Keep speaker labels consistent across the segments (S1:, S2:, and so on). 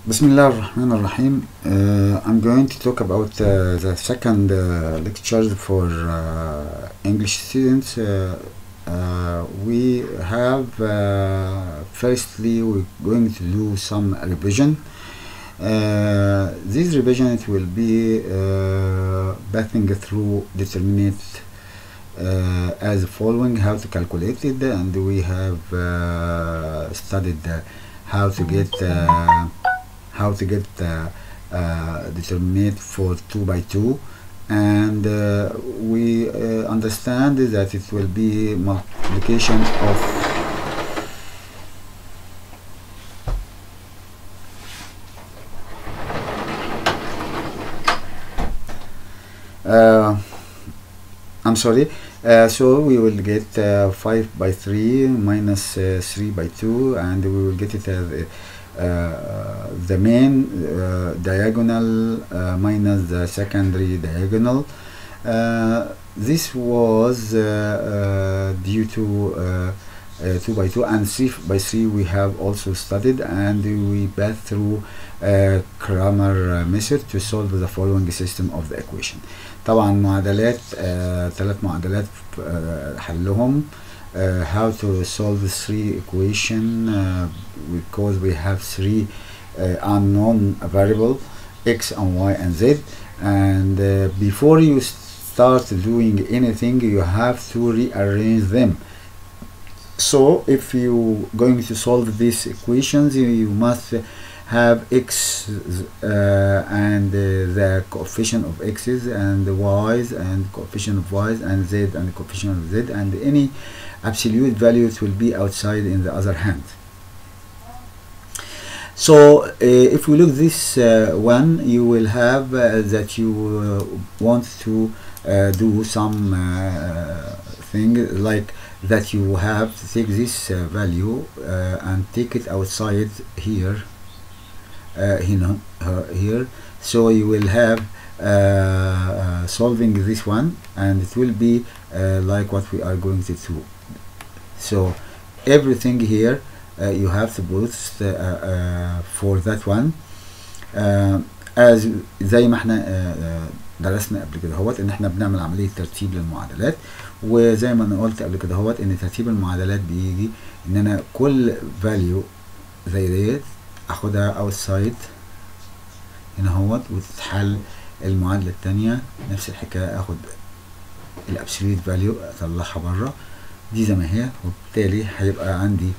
S1: Bismillah ar-Rahman ar-Rahim. I'm going to talk about the second lecture for English students. We have firstly we're going to do some revision. This revision it will be passing through determinate as following: how to calculate it, and we have studied how to get determinate for 2 by 2, and we understand that it will be multiplication of I'm sorry, so we will get 5 by 3 minus 3 by 2, and we will get it as the main diagonal minus the secondary diagonal. This was due to 2 by 2 and 3 by 3 we have also studied, and we passed through Cramer method to solve the following system of the equation. طبعا معادلات 3 معادلات حلهم how to solve 3 equation because we have 3 unknown variable x and y and z, and before you start doing anything you have to rearrange them. So if you going to solve these equations, you must have x and the coefficient of x's and the y's and coefficient of y's and z and the coefficient of z, and any absolute values will be outside in the other hand. So if we look this one, you will have that you want to do some thing like that. You have to take this value and take it outside here, here. So you will have solving this one, and it will be like what we are going to do. So everything here you have to put for that one as زي ما احنا درسنا قبل كده هوت ان احنا بنعمل عملية ترتيب للمعادلات، وزي ما انا قلت قبل كده هوت ان ترتيب المعادلات بيجي ان انا كل value زي ديت اخدها outside هنا هوت وتتحل المعادلة التانية. نفس الحكاية اخد الابسوليت فاليو اطلعها بره دي زي ما هي، وبالتالي هيبقى عندي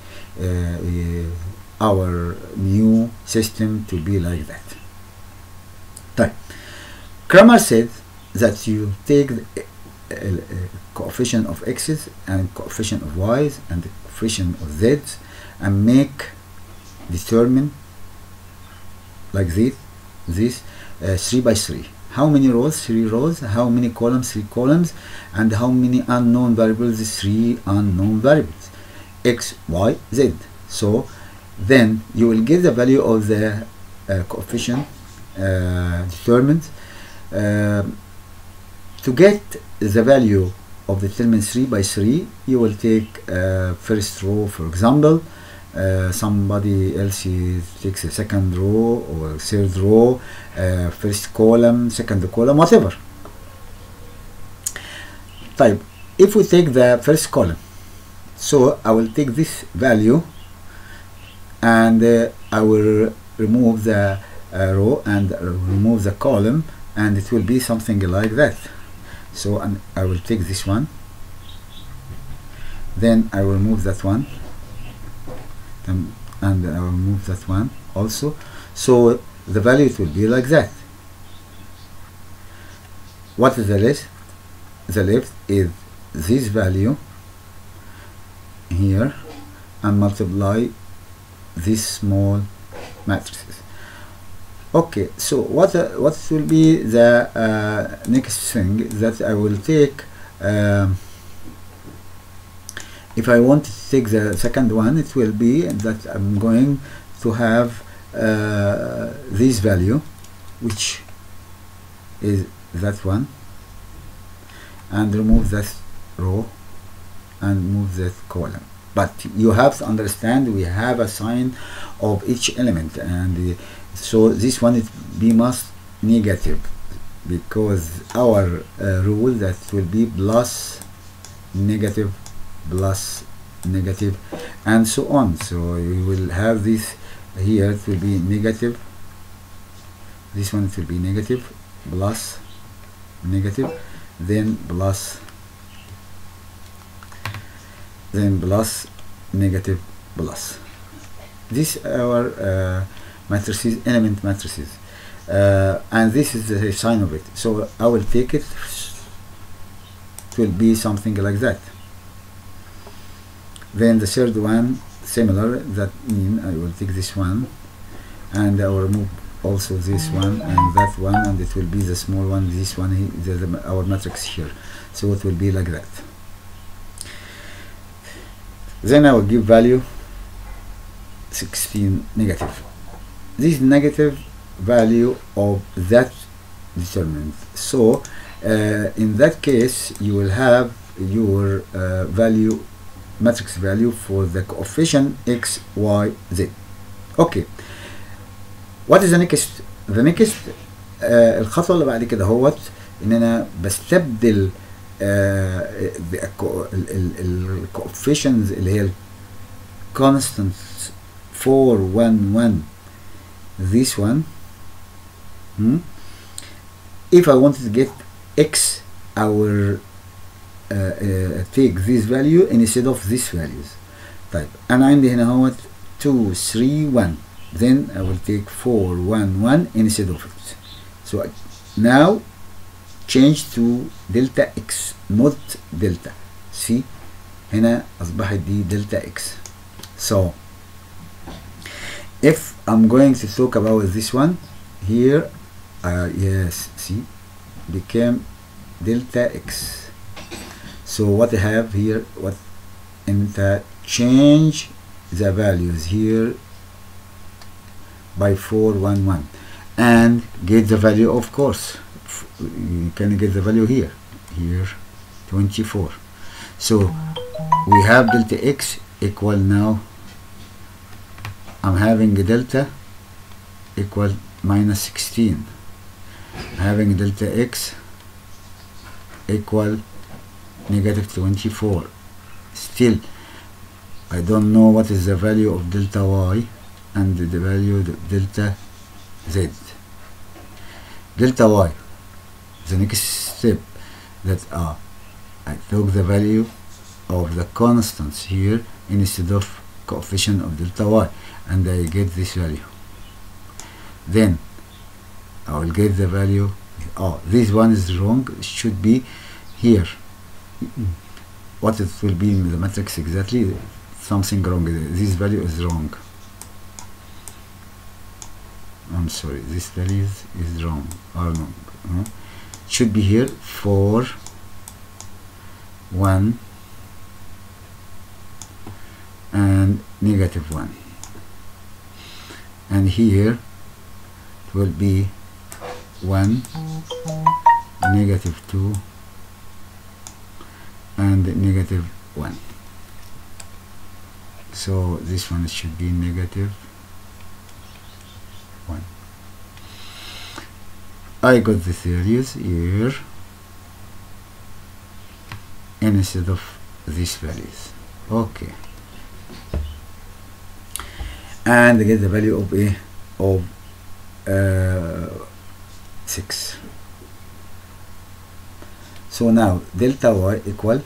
S1: our new system to be like that. طيب Cramer said that you take the coefficient of x's and coefficient of y's and the coefficient of z's and make determine like this 3 by 3. How many rows? 3 rows. How many columns? 3 columns. And how many unknown variables? 3 unknown variables, x, y, z. So then you will get the value of the coefficient determined. To get the value of the determinant 3 by 3, you will take first row, for example. Somebody else takes a second row or third row, first column, second column, whatever. Type. If we take the first column, so I will take this value and I will remove the row and remove the column, and it will be something like that. So I will take this one, then I will remove that one, and I will remove that one also. So the value it will be like that. What is the left? The left is this value here and multiply these small matrices. Okay, so what will be the next thing that I will take? If I want to take the second one, it will be that I'm going to have this value, which is that one, and remove that row and move that column. but you have to understand we have a sign of each element, and so this one it be must negative, because our rule that will be plus negative plus negative and so on. So you will have this here, it will be negative, this one it will be negative plus negative, then plus negative plus. These are our matrices, element matrices, and this is the sign of it. So I will take it, it will be something like that. Then the third one similar, that means I will take this one and I will remove also this one and that one, and it will be the small one, this one, our matrix here. So it will be like that. Then I will give value 16 negative. This negative value of that determinant. So in that case you will have your value, matrix value for the coefficient x, y, z. Okay, what is the next? The next الخطوة اللي بعد كده هوت ان انا بستبدل الكوفيشنز اللي هي constants 4 1 1 this one. If I wanted to get x, I will take this value instead of these values. طيب انا عندي هنا هوت 2 3 1, then I will take 4 1 1 instead of it. So now change to delta x, not delta. See هنا أصبحت دي delta x. So if I'm going to talk about this one here, yes, see, became delta x. So what I have here, what enter change the values here by 4 1 1 and get the value, of course you can get the value here 24. So we have delta x equal, now I'm having a delta equal minus 16, having delta x equal negative 24. Still I don't know what is the value of delta y and the value of delta z. Delta y, the next step that I took the value of the constants here instead of coefficient of delta y, and I get this value. Then I will get the value. This one is wrong, it should be here. What it will be in the matrix exactly, something wrong. This value is wrong. I'm sorry, this value is wrong. It should be here 4 1 and negative 1, and here it will be 1 negative 2 and negative 1. So this one should be negative 1. I got the values here instead of these values. Okay, and I get the value of a of 6. So now delta y equal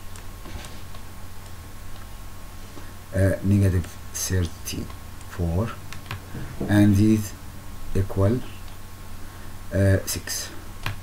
S1: negative 34, and these equal 6.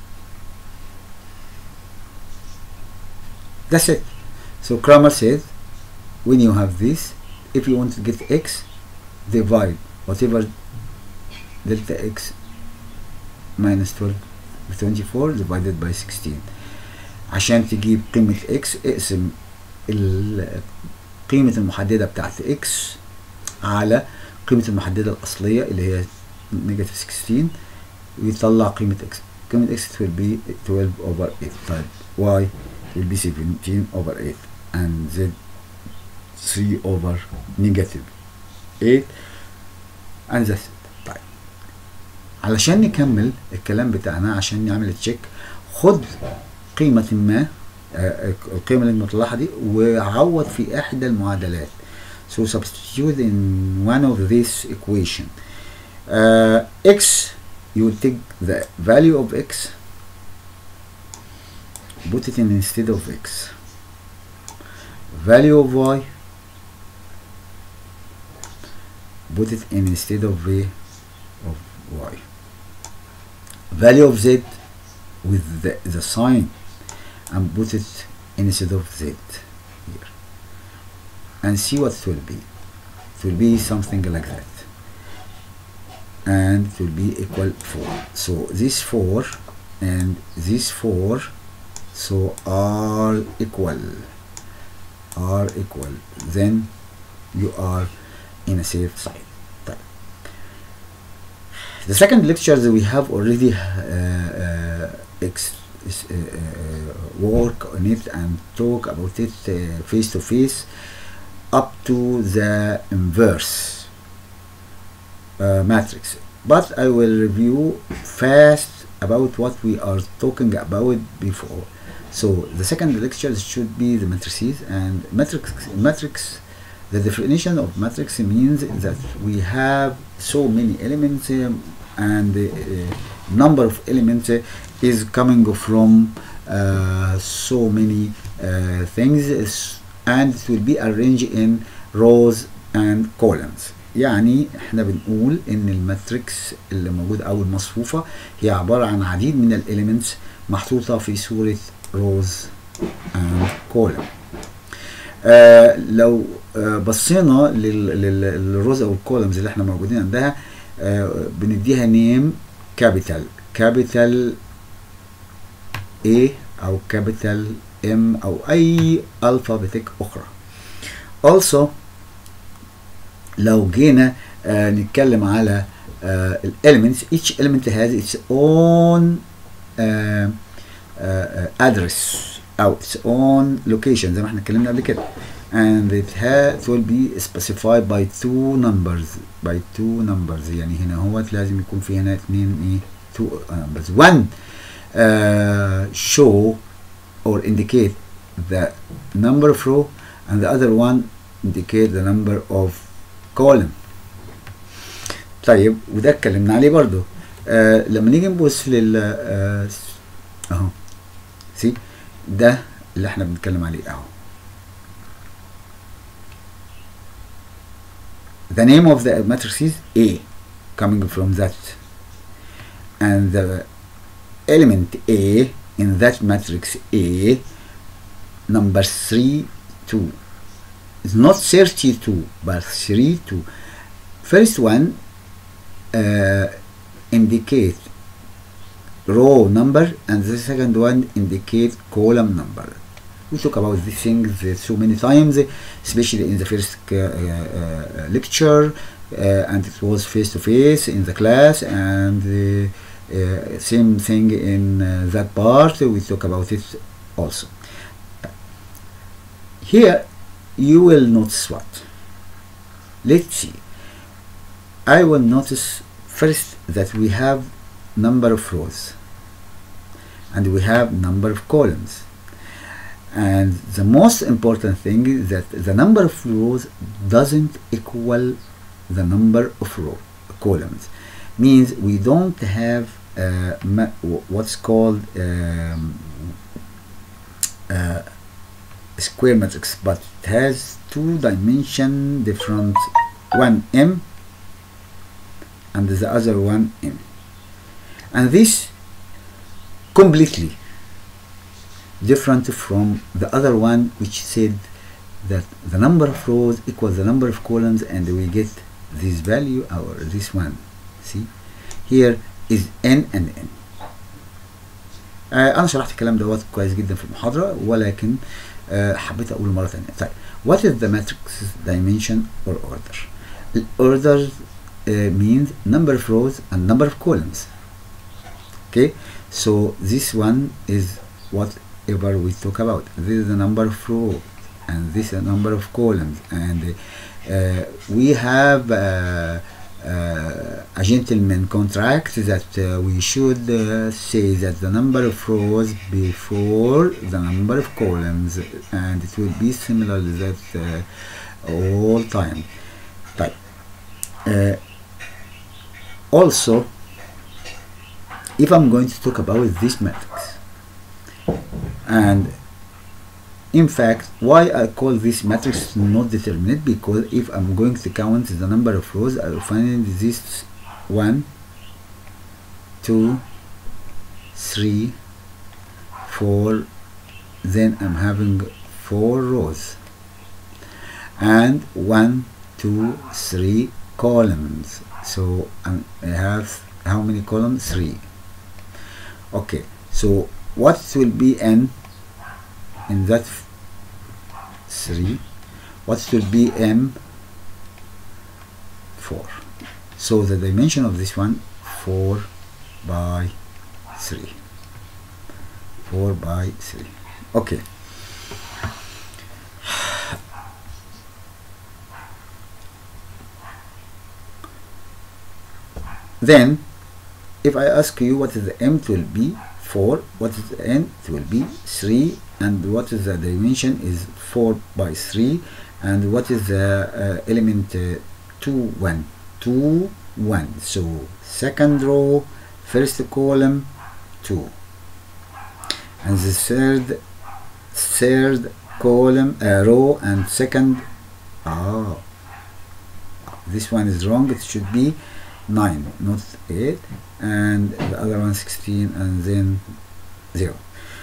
S1: That's it. So Cramer said, when you have this, if you want to get x, divide whatever delta x minus 24 divided by 16. عشان تجيب قيمة x اقسم القيمة المحددة بتاعت x على قيمة المحددة الأصلية اللي هي negative 16 ويطلع قيمة x. قيمة x will be 12 over 8. طيب y will be 17 over 8 and z 3 over negative 8 and that's it. طيب علشان نكمل الكلام بتاعنا، عشان نعمل تشيك، خد قيمة ما القيمة اللي مطلعها دي وعوض في إحدى المعادلات. So substitute in one of this equation. X, you will take the value of X, put it in instead of X. Value of Y, put it in instead of Y. Value of Z with the sign and put it instead of Z here, and see what it will be. It will be something like that, and it will be equal 4. So this 4 and this 4 so are equal, then you are in a safe side. The second lecture that we have already work on it and talk about it face to face up to the inverse matrix, but I will review fast about what we are talking about before. So the second lecture should be the matrices and matrix. The definition of matrix means that we have so many elements and the number of elements is coming from so many things, and it will be arranged in rows and columns. يعني احنا بنقول ان الماتريكس اللي موجود او المصفوفة هي عبارة عن عديد من الاليمنتس محطوطة في صورة rows and column. لو بصينا للروز او الكولمز اللي احنا موجودين عندها، بنديها نيم كابيتال A او كابيتال M او اي الفابيتيك اخرى. Also لو جينا نتكلم على الاليمنتس، each element has its own address او its own location زي ما احنا اتكلمنا قبل كده, and it will be specified by two numbers. يعني هنا هو لازم يكون في هنا اتنين two numbers. One show or indicate the number of row and the other one indicate the number of column. طيب وده اتكلمنا عليه برضو. لما نيجي نبص لل اهو سي ده اللي احنا بنتكلم عليه اهو. The name of the matrix is A, coming from that, and the element A in that matrix A, number 3 2. It's not 32 but 3 2. First one indicate row number and the second one indicate column number. We talk about these things so many times, especially in the first lecture, and it was face to face in the class, and same thing in that part we talk about it also. Here you will notice what? Let's see. I will notice first that we have number of rows and we have number of columns, and the most important thing is that the number of rows doesn't equal the number of columns. Means we don't have what's called square matrix, but it has two dimension different, one M and the other one M, and this completely different from the other one which said that the number of rows equals the number of columns, and we get this value or this one. See here is N and N. انا شرحت الكلام دوت كويس جدا في المحاضرة, ولكن حبيت اقول مرة ثانية. طيب what is the matrix dimension or order? Order means number of rows and number of columns. Okay, so this one is whatever we talk about. This is the number of rows and this is a number of columns, and we have a gentleman contract that we should say that the number of rows before the number of columns, and it will be similar to that all time. But also, if I'm going to talk about this matrix, and in fact, why I call this matrix not determinate, because if I'm going to count the number of rows, I will find this 1, 2, 3, 4, then I'm having 4 rows, and 1, 2, 3 columns. So I have how many columns? 3. Okay, so what will be n in that 3? What will be m? 4. So the dimension of this one 4 by 3. 4 by 3. Okay. Then if I ask you what is the m, it will be 4, what is the n, it will be 3, and what is the dimension is 4 by 3, and what is the element 2, 1, 2, 1. So second row, first column 2, and the third column row and second, this one is wrong, it should be 9, not 8, and the other one 16, and then 0.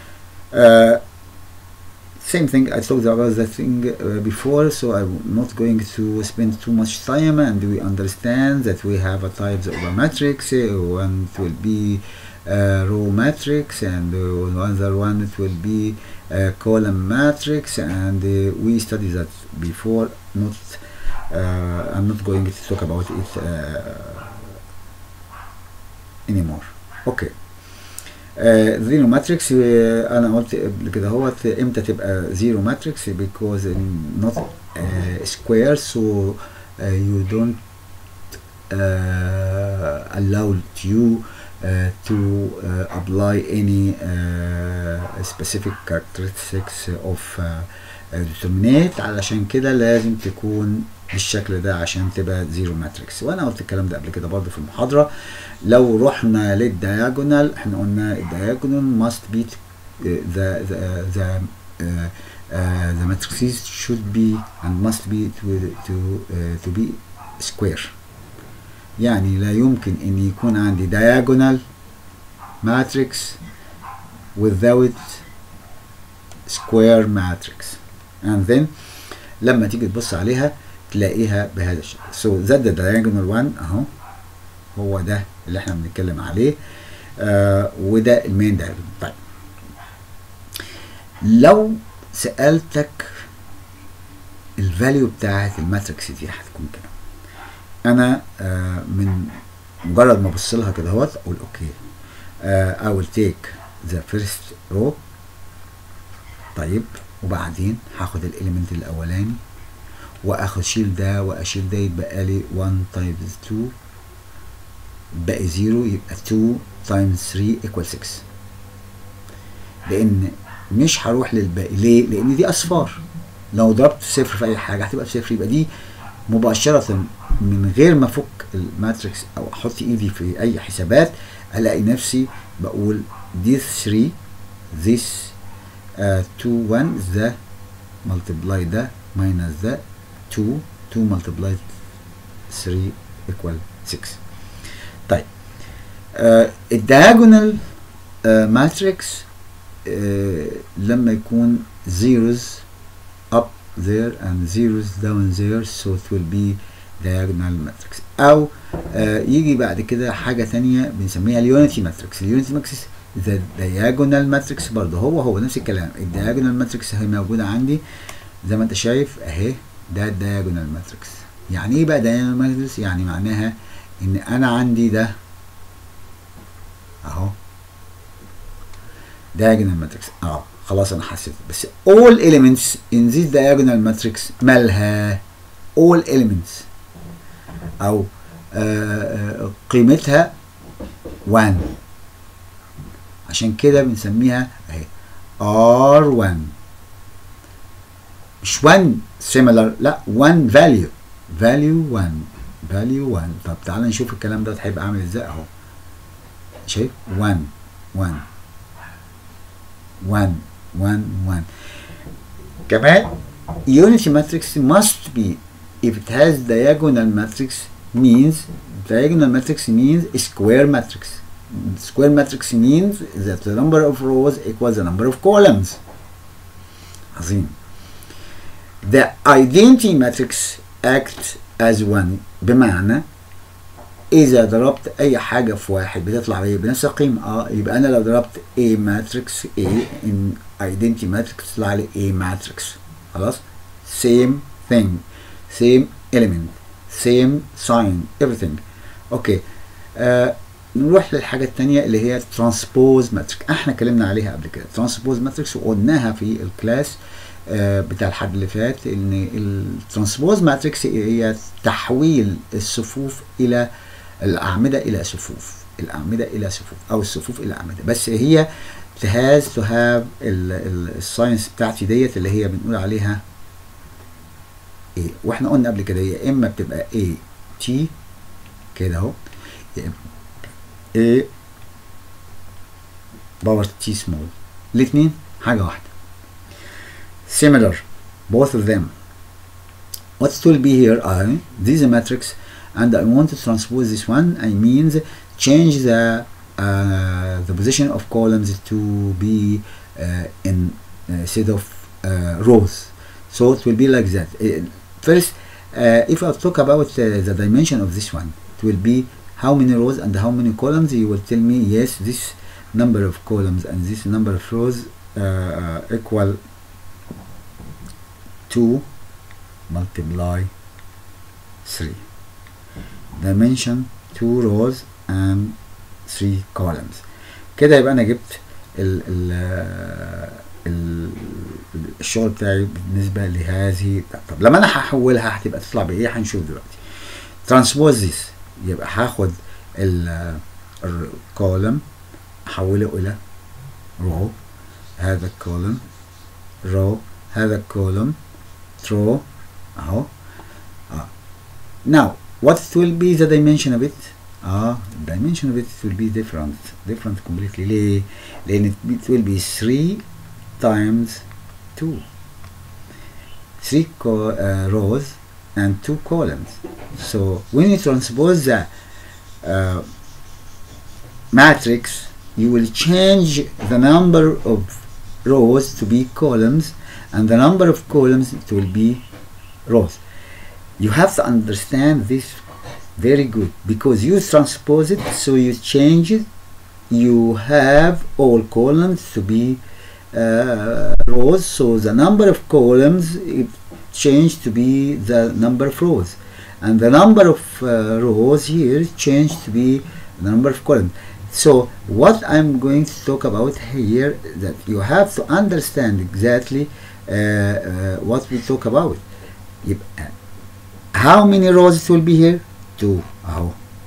S1: Same thing, I talked about that thing before, so I'm not going to spend too much time, and we understand that we have a types of a matrix. One it will be row matrix, and another one it will be column matrix, and we studied that before. I'm not going to talk about it anymore. Okay. زيرو ماتريكس انا قلت قبل كده اهوت امتى تبقى زيرو ماتريكس because not square, so you don't allow you to apply any specific characteristics of determinate. علشان كده لازم تكون بالشكل ده عشان تبقى زيرو ماتريكس، وانا قلت الكلام ده قبل كده برضه في المحاضره. لو رحنا للدياجونال احنا قلنا الدياجونال must be the matrices should be and must be to be square. يعني لا يمكن ان يكون عندي diagonal matrix without square matrix, and then لما تيجي تبص عليها تلاقيها بهذا الشكل. so that the diagonal one اهو هو ده اللي احنا بنتكلم عليه، وده المين دايجونال. طيب لو سألتك الفاليو بتاعت الماتريكس دي هتكون كده، انا من مجرد ما ابص لها كده اهوت اقول اوكي I will take the first row. طيب وبعدين هاخد الاليمنت الاولاني واخد ده واشيل ده، يتبقى لي 1 times 2 باقي 0، يبقى 2 times 3 equal 6. لان مش هروح للباقي. ليه؟ لان دي اصفار، لو ضربت صفر في اي حاجه هتبقى بصفر، يبقى دي مباشره من غير ما افك الماتريكس او احط ايدي في اي حسابات الاقي نفسي بقول دي 3 this 2 1 ده multiply ده minus ده 2 multiply 3 equal 6. طيب الدياجونال ماتريكس لما يكون zeros up there and zeros down there, so it will be diagonal matrix. او يجي بعد كده حاجه ثانيه بنسميها اليونيتي ماتريكس. اليونيتي ماتريكس the diagonal matrix برضه هو نفس الكلام. الدياجونال ماتريكس هي موجوده عندي زي ما انت شايف اهي، ده الدياجونال ماتريكس. يعني ايه بقى diagonal ماتريكس؟ يعني معناها ان انا عندي ده اهو diagonal ماتريكس. خلاص انا حسيت. بس all elements in this diagonal matrix مالها all elements او قيمتها 1، عشان كده بنسميها اهي R1، مش 1 similar، لا 1 value 1. طب تعالى نشوف الكلام ده هيبقى عامل ازاي اهو. شايف 1 كمان unity matrix must be if it has diagonal matrix means a square matrix. Square matrix means that the number of rows equals the number of columns. عظيم. The identity matrix acts as one، بمعنى إذا ضربت أي حاجة في واحد بتطلع إيه بنفس القيمة. يبقى أنا لو ضربت A matrix A in identity matrix تطلع لي A matrix. خلاص. same thing، same element، same sign، everything. أوكي. نروح للحاجة التانية اللي هي transpose matrix. احنا اتكلمنا عليها قبل كده transpose matrix، وقلناها في الكلاس بتاع الحد اللي فات ان الترانسبوز ماتريكس هي تحويل الصفوف الى الاعمده الى صفوف، او الصفوف الى اعمده. بس هي has to have الساينس بتاعتي ديت اللي هي بنقول عليها ايه، واحنا قلنا قبل كده هي اما بتبقى A T كده اهو، يا اما A باور T small، الاثنين حاجه واحده. Similar, both of them. What will be here are this is a matrix, and I want to transpose this one. I means change the position of columns to be in instead of rows. So it will be like that. First, if I talk about the dimension of this one, it will be how many rows and how many columns. You will tell me yes, this number of columns and this number of rows equal 2 multiply 3. Dimension 2 rows and 3 columns. كده يبقى انا جبت الشغل بتاعي بالنسبه لهذه. طب لما انا هحولها هتبقى تطلع بايه؟ هنشوف دلوقتي. Transpose this، يبقى هاخد الكولم احوله الى رو، هذا الكولم رو، هذا الكولم row اهو. Now what will be the dimension of it؟ the dimension of it will be different completely. ليه؟ لأن it will be 3 times 2، 3 rows and 2 columns. So when you transpose the matrix, you will change the number of rows to be columns and the number of columns it will be rows. You have to understand this very good because you transpose it, so you change it. You have all columns to be rows, so the number of columns it changed to be the number of rows, and the number of rows here changed to be the number of columns. So what I'm going to talk about here, that you have to understand exactly what we talk about. يبقى how many rows it will be here؟ 2 اهو.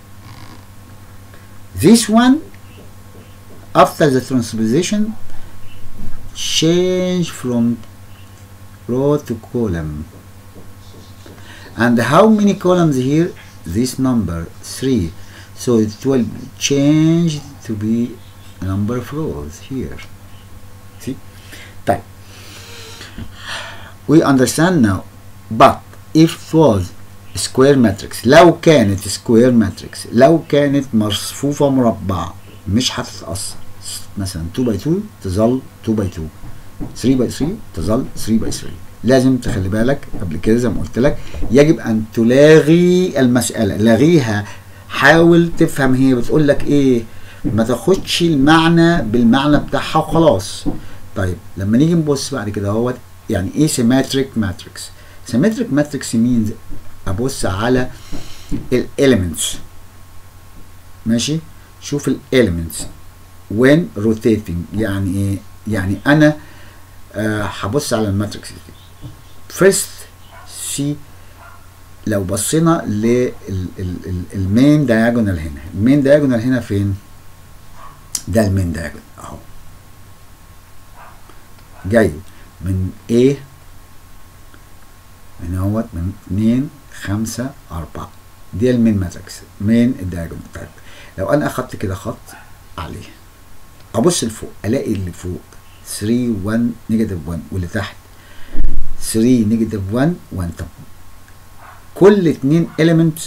S1: This one after the transposition change from row to column. And how many columns here? This number 3. So it will change to be a number of rows here. See? طيب. We understand now. But if it was square matrix، لو كانت square matrix، لو كانت مصفوفة مربعة مش هتتأثر. مثلا 2 by 2 تظل 2 by 2، 3 by 3 تظل 3 by 3. لازم تخلي بالك قبل كده زي ما قلت لك يجب ان تلاغي المسألة، لاغيها، حاول تفهم هي بتقول لك ايه، ما تاخدش المعنى بالمعنى بتاعها وخلاص. طيب لما نيجي نبص بعد كده اهوت يعني ايه symmetric matrix؟ symmetric matrix means ابص على الاليمنتس، ماشي؟ شوف الاليمنتس when rotating. يعني ايه؟ يعني انا هبص على الماتريكس دي. فيرست سي لو بصينا للمين دايجونال هنا، المين دايجونال هنا فين؟ ده المين دايجونال اهو، جاي من A هنا اهوت، من 2 5 4، دي المين ماتريكس، مين الدايجونال. طيب لو انا اخدت كده خط عليه، ابص لفوق الاقي اللي فوق 3 1 نيجاتيف 1، واللي تحت 3 نيجاتيف 1 1. طب كل 2 element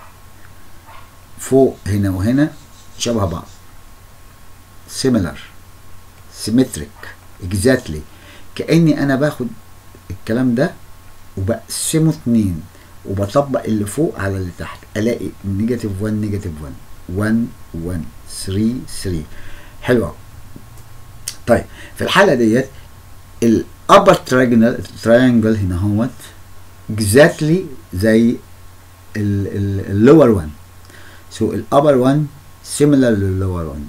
S1: فوق هنا وهنا شبه بعض، similar symmetric exactly، كأني انا باخد الكلام ده وبقسمه 2 وبطبق اللي فوق على اللي تحت، الاقي نيجاتيف 1 نيجاتيف 1 1 1 3 3. حلوه. طيب في الحاله ديت الابر تراينجل هنا اهوت exactly زي اللور 1، سو الابر 1 similar لللور 1.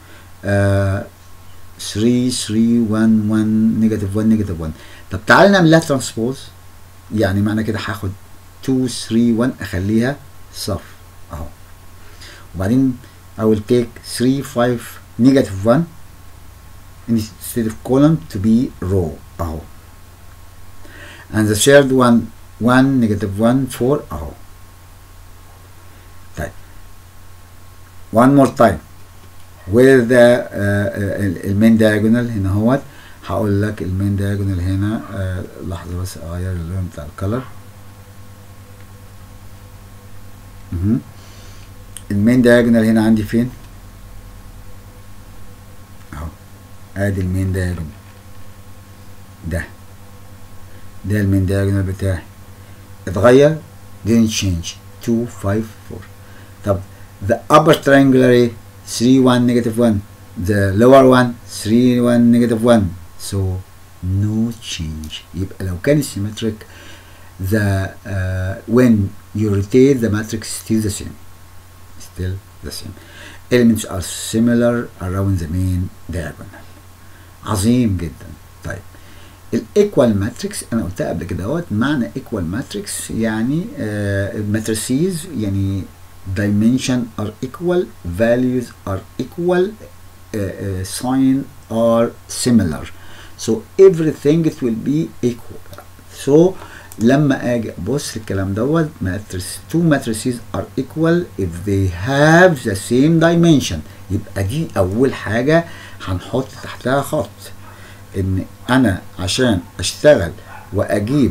S1: 3 3 1 1 نيجاتيف 1 نيجاتيف 1. طب تعالى نعمل لها ترانسبوز، يعني معنى كده هاخد 2 3 1 اخليها صف اهو، وبعدين I will take 3 5 negative 1 instead of column to be row اهو، and the third one 1 negative 1 4 اهو. طيب one more time with the المين diagonal هنا اهوت. هقول لك المين diagonal هنا لحظة بس اغير اللون بتاع الكلر. المين diagonal هنا عندي فين؟ اهو، ادي المين diagonal، ده المين diagonal بتاعي اتغير didn't change 2 5 4. طب the upper triangular ايه؟ 3 1 negative 1، the lower one 3 1 negative 1، so no change. يبقى لو كان symmetric the when you rotate the matrix still the same. Elements are similar around the main diagonal. عظيم جدا. طيب الايكوال ماتريكس انا قلتها قبل كده اهوت. معنى ايكوال ماتريكس يعني matrices يعني dimension are equal, values are equal, sign are similar, so everything it will be equal. So لما اجي ابص الكلام دوت two matrices are equal if they have the same dimension. يبقى دي اول حاجه هنحط تحتها خط، ان انا عشان اشتغل واجيب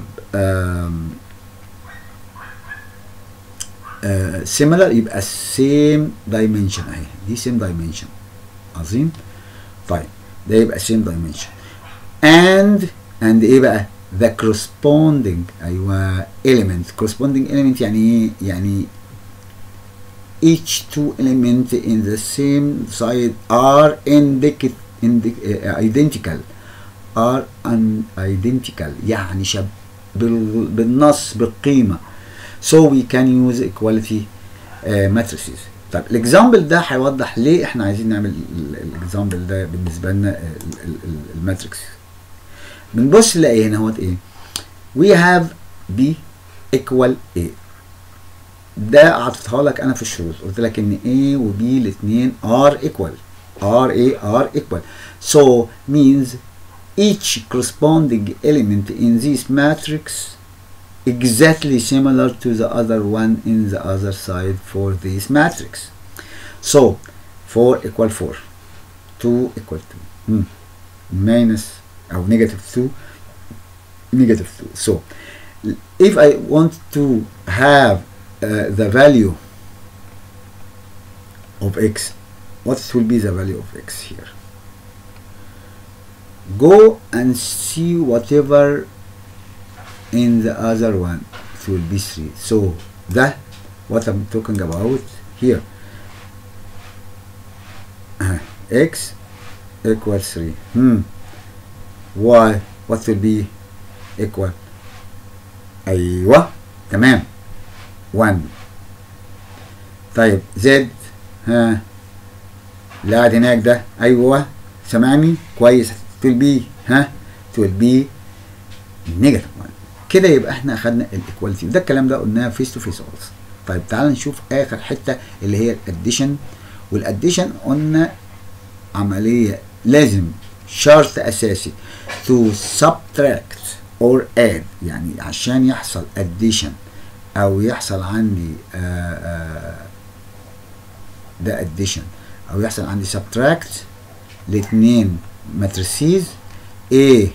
S1: similar يبقى same dimension اهي، دي same dimension. عظيم. طيب ده يبقى same dimension and ايه بقى؟ the corresponding ايوه element. corresponding element يعني ايه؟ يعني each two elements in the same side are identical are identical يعني بالنص بالقيمة. so we can use equality matrices. طيب الاكزامبل ده هيوضح ليه احنا عايزين نعمل الاكزامبل ده بالنسبة لنا الماتريكس. بنبص نلاقي هنا اهوت ايه؟ we have b equal a. ده اعطيتها لك انا في الشروط، قلت لك ان a و b الاثنين are equal، are equal. so means each corresponding element in this matrix exactly similar to the other one in the other side for this matrix. so 4 equal 4, 2 equal 2 minus or negative 2 negative 2. so if I want to have the value of x, what will be the value of x here? go and see whatever in the other one, it will be 3. so that what I'm talking about here. x equals 3. y what will be equal? ايوه تمام 1. طيب z ها اللي قاعد هناك ده ايوه سامعني كويس، will be ها it will be negative 1. كده يبقى احنا اخدنا الايكواليتي، ده الكلام ده قلناه فيس تو فيس اولسو. طيب تعال نشوف اخر حته اللي هي الاديشن. والاديشن قلنا عمليه لازم شرط اساسي to subtract or add، يعني عشان يحصل addition او يحصل عندي ده addition او يحصل عندي subtract لاتنين ماتريسيز A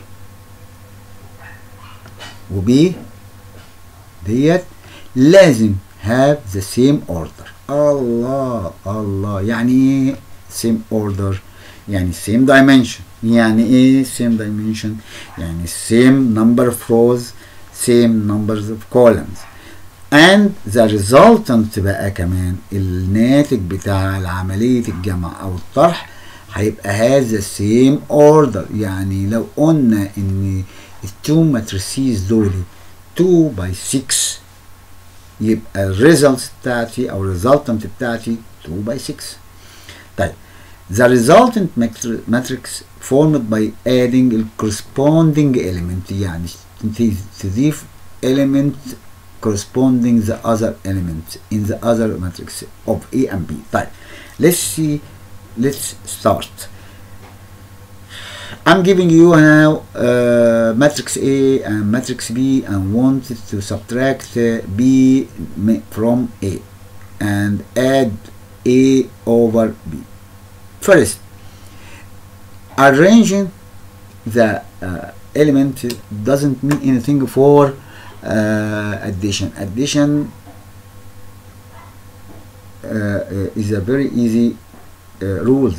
S1: و B ديت لازم have the same order. الله يعني ايه same order؟ يعني same dimension. يعني ايه same dimension؟ يعني same number of rows, same numbers of columns. and the resultant بقى كمان الناتج بتاع عملية الجمع او الطرح هيبقى هذا same order. يعني لو قلنا ان التو ماتريسيز دول 2 by 6 يبقى الريزلت بتاعتي او الريزلتنت بتاعتي 2 by 6. طيب the resultant matrix formed by adding the corresponding element، يعني تضيف element corresponding the other element in the other matrix of A and B. طيب let's start. I'm giving you now matrix A and matrix B and wanted to subtract B from A and add A over B. First, arranging the element doesn't mean anything for addition. Addition is a very easy rules.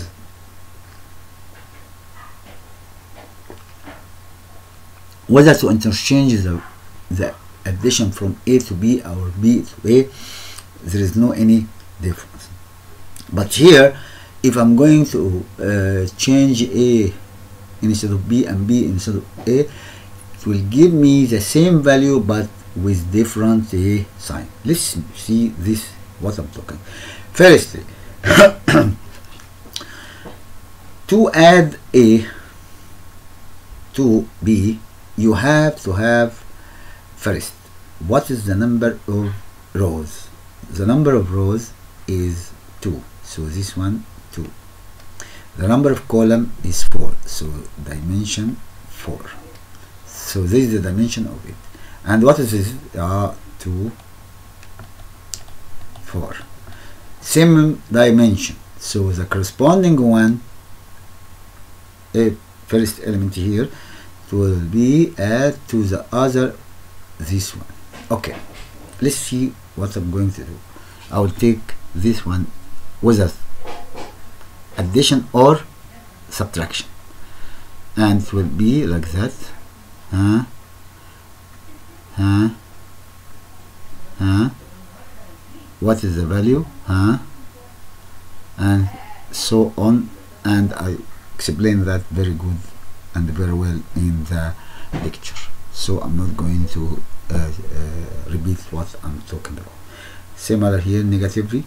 S1: Whether to interchange the addition from A to B or B to A, there is no any difference. But here, if I'm going to change A instead of B and B instead of A, it will give me the same value but with different sign. Let's see this what I'm talking. Firstly, to add A to B, you have to have first what is the number of rows. The number of rows is 2, so this one 2. The number of column is 4, so dimension 4. So this is the dimension of it. And what is this? 2, 4. Same dimension. So the corresponding one, first element here, will be add to the other this one. Okay, let's see what I'm going to do. I will take this one whether addition or subtraction, and it will be like that. What is the value? And so on, and I explain that very good and very well in the lecture, so I'm not going to repeat what I'm talking about. Similar here, negatively.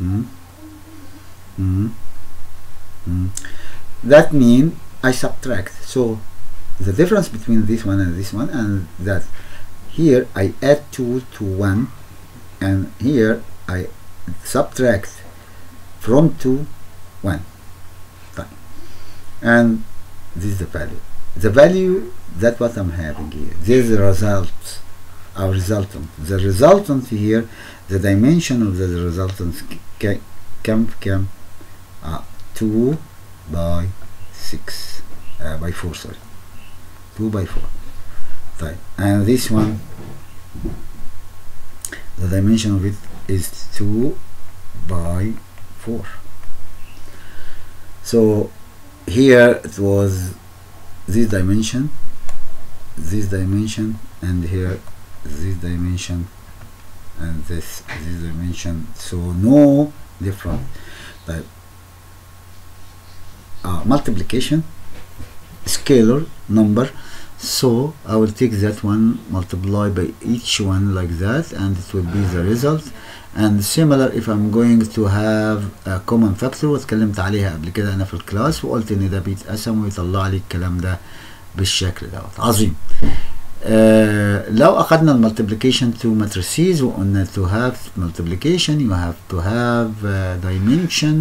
S1: That means I subtract, so the difference between this one and this one, and that here I add 2 to 1, and here I subtract from 2 1. Fine. And this is the value. The value, that's what I'm having here. This is the result, our resultant. The resultant here, the dimension of the resultant come 2 by 6 by 4, sorry, 2 by 4. Right. And this one, the dimension of it is 2 by 4. So here it was this dimension, and here this dimension, and this dimension, so no different. Type multiplication, scalar number, so I will take that one, multiply by each one like that, and it will be the result. And similar if I'm going to have a common factor، واتكلمت عليها قبل كده انا في الكلاس، وقلت ان ده بيتقسم ويطلع لي الكلام ده بالشكل دوت. عظيم. لو اخدنا المالتيبليكيشن تو ماتريسيز وقلنا to have multiplication you have to have dimension.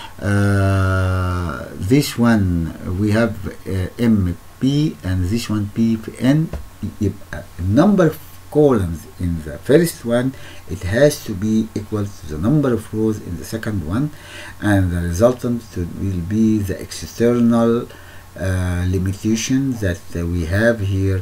S1: This one we have MP and this one P N. يبقى number of columns in the first one it has to be equal to the number of rows in the second one, and the resultant will be the external limitation that we have here.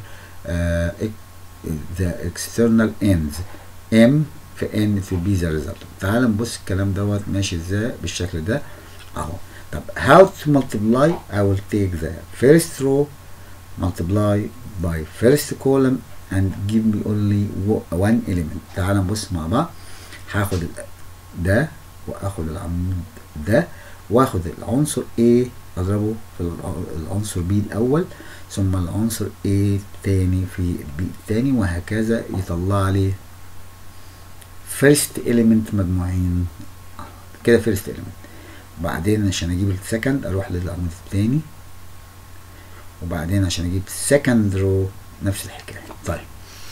S1: The external ends M في N to be the result. تعال نبص الكلام دوت ماشي ازاي بالشكل ده اهو. طب how to multiply؟ I will take the first row multiply by first column and give me only one element. تعال نبص مع بعض. هاخد ده واخد العمود ده واخد العنصر A اضربه في العنصر B الاول ثم العنصر A الثاني في B الثاني وهكذا يطلع لي first element مجموعين كده first element. وبعدين عشان اجيب السكند اروح للعمود الثاني وبعدين عشان اجيب second row نفس الحكايه. طيب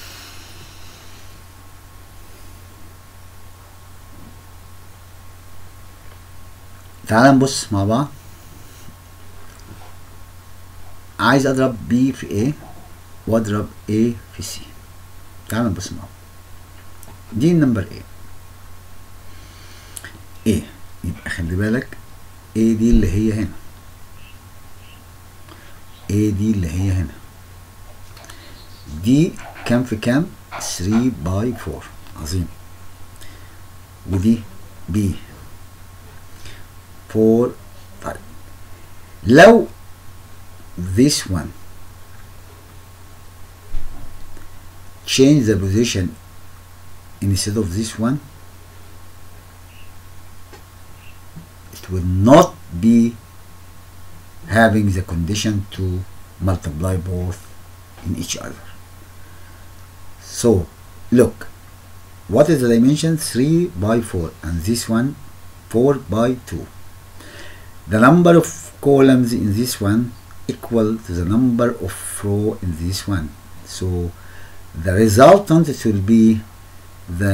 S1: تعال نبص مع بعض. عايز اضرب B في A واضرب A في C. تعال نبص مع بعض. دي النمبر A يبقى خلي بالك A دي اللي هي هنا A دي اللي هي هنا دي كام في كام 3 باي 4. عظيم. ودي B 4. طيب لو this one change the position instead of this one it will not be having the condition to multiply both in each other. So look, what is the dimension 3 by 4 and this one 4 by 2. The number of columns in this one equal to the number of row in this one, so the resultant will be the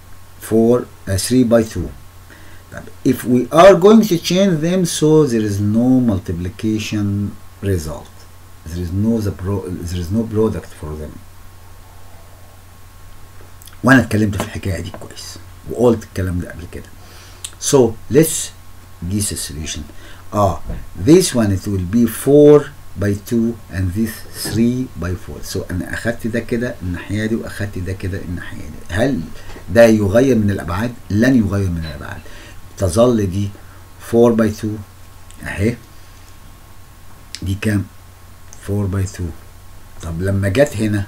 S1: 3 by 2. If we are going to change them, so there is no multiplication result, there is no product for them. وانا اتكلمت في الحكايه دي كويس وقلت الكلام ده قبل كده. So let's guess a solution. This one it will be 4 by 2 and this 3 by 4. So انا اخدت ده كده الناحيه دي واخدت ده كده الناحيه دي. هل ده يغير من الابعاد؟ لن يغير من الابعاد. تظل دي 4 by 2 اهي. دي كام 4 by 2. طب لما جت هنا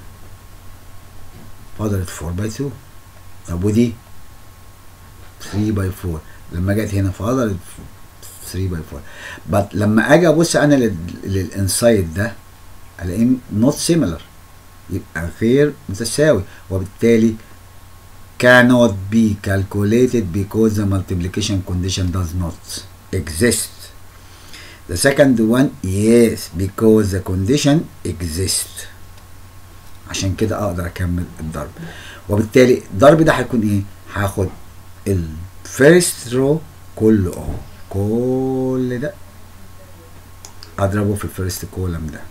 S1: فضلت 4 by 2. طب ودي 3 by 4 لما جت هنا فضلت 3 by 4. but لما اجي ابص انا للانسايد ده الاقيه not similar يبقى غير متساوي وبالتالي cannot be calculated because the multiplication condition does not exist. The second one yes because the condition exists. عشان كده اقدر اكمل الضرب وبالتالي الضرب ده هيكون ايه؟ هاخد الفيرست رو كله اهو كل ده اضربه في الفيرست كولم ده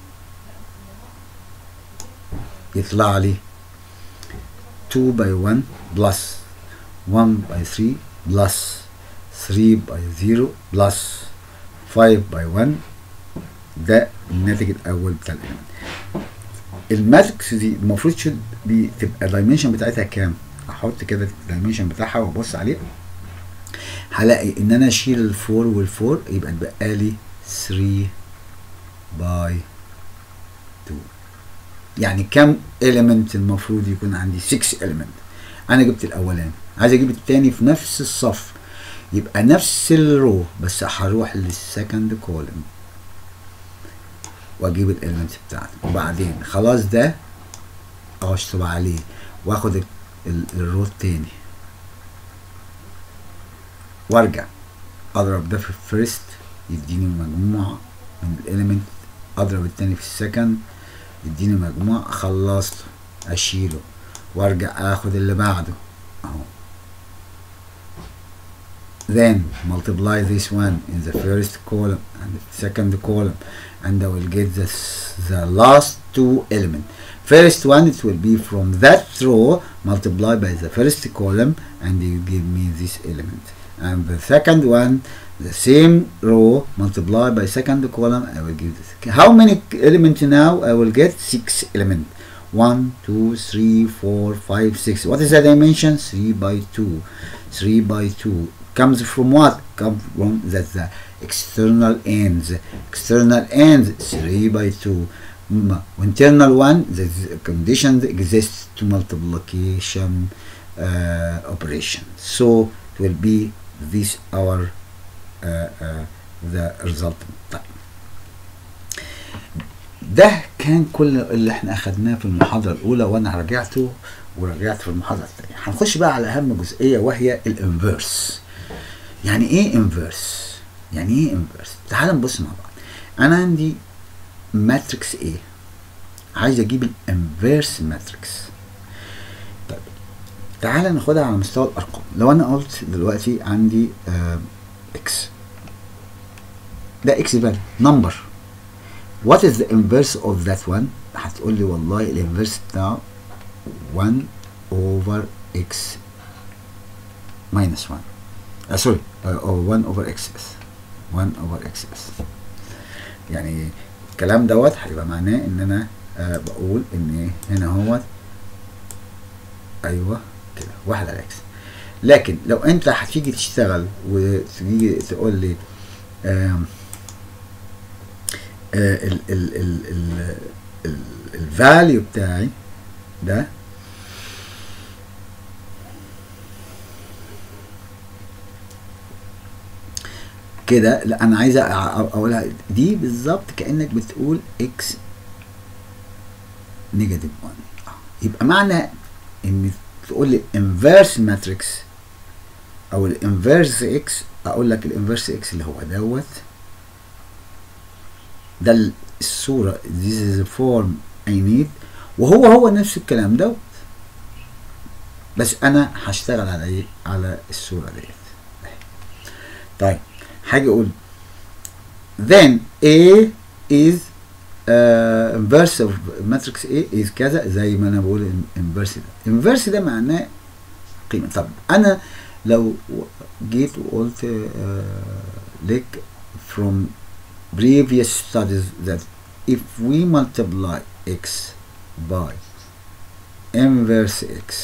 S1: يطلع لي 2 by 1 plus 1 by 3 plus 3 by 0 plus 5 by 1. ده الناتج الاول بتاع الاليمنت. الماتريكس دي المفروض تبقى الدايمنشن بتاعتها كام؟ احط كده الدايمنشن بتاعها وابص عليه هلاقي ان انا اشيل الفور والفور يبقى اتبقى لي 3 باي 2. يعني كم element المفروض يكون عندي؟ 6 element. انا جبت الاولاني عايز اجيب الثاني في نفس الصف يبقى نفس الرو بس هروح للسكند كولم واجيب الاليمنت بتاعتي وبعدين خلاص ده اشطب عليه واخد الرو التاني وارجع اضرب ده في الفيرست يديني مجموعة من الاليمنت اضرب التاني في السكند يديني مجموع، خلصته اشيله وارجع اخد اللي بعده اهو. Then multiply this one in the first column and the second column and I will get the last two elements. First one, it will be from that row multiplied by the first column and you give me this element. And the second one, the same row multiplied by second column, I will give this. How many elements now? I will get 6 elements. 1, 2, 3, 4, 5, 6. What is the dimension? 3 by 2. 3 by 2 comes from what? Comes from that the external ends. External ends 3 by 2. Internal one, the conditions exist to multiplication operation. So it will be this our the result. طيب ده كان كل اللي احنا اخدناه في المحاضرة الاولى، وانا رجعته ورجعت في المحاضرة الثانية. هنخش بقى على اهم جزئية وهي الانفيرس. يعني ايه انفيرس؟ يعني ايه انفيرس؟ تعال نبص مع بعض. انا عندي ماتريكس A، عايز اجيب الانفيرس ماتريكس. طيب تعال ناخدها على مستوى الارقام. لو انا قلت دلوقتي عندي اكس، ده اكس فاليو نمبر. What is the inverse of that one؟ هتقول لي والله الانفيرس بتاعه 1 over x minus 1. سوري، 1 over xs. 1 over xs. يعني الكلام دوت هيبقى معناه ان انا بقول ان هنا هو ايوه كده 1 على x. لكن لو انت هتيجي تشتغل وتيجي تقول لي الفاليو بتاعي ده كده، لا انا عايز اقولها دي بالظبط كانك بتقول اكس نيجاتيف 1. يبقى معنى ان تقول لي انفيرس ماتريكس او الانفيرس اكس، اقول لك الانفيرس اكس اللي هو دوت، ده الصوره this is the form I need، وهو نفس الكلام دوت، بس انا هشتغل على ايه؟ على الصوره ديت. طيب هاجي اقول then A is inverse of matrix A is كذا، زي ما انا بقول inverse ده. inverse ده معناه قيمه. طب انا لو جيت وقلت لك from previous studies that if we multiply x by inverse x،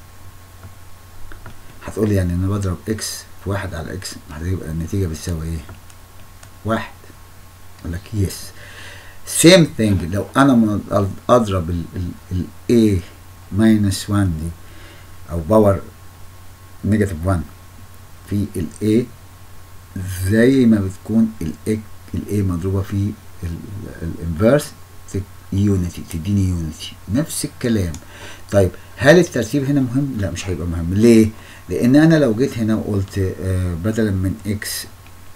S1: هتقول لي يعني انا بضرب x في 1 على x هتبقى النتيجه بتساوي ايه؟ 1. اقول لك yes. same thing لو انا اضرب ال a minus 1 دي او باور نيجاتيف 1 في ال a، زي ما بتكون ال a مضروبه في الانفيرس يونيتي، تديني يونيتي. نفس الكلام. طيب هل الترتيب هنا مهم؟ لا مش هيبقى مهم. ليه؟ لان انا لو جيت هنا وقلت بدلا من x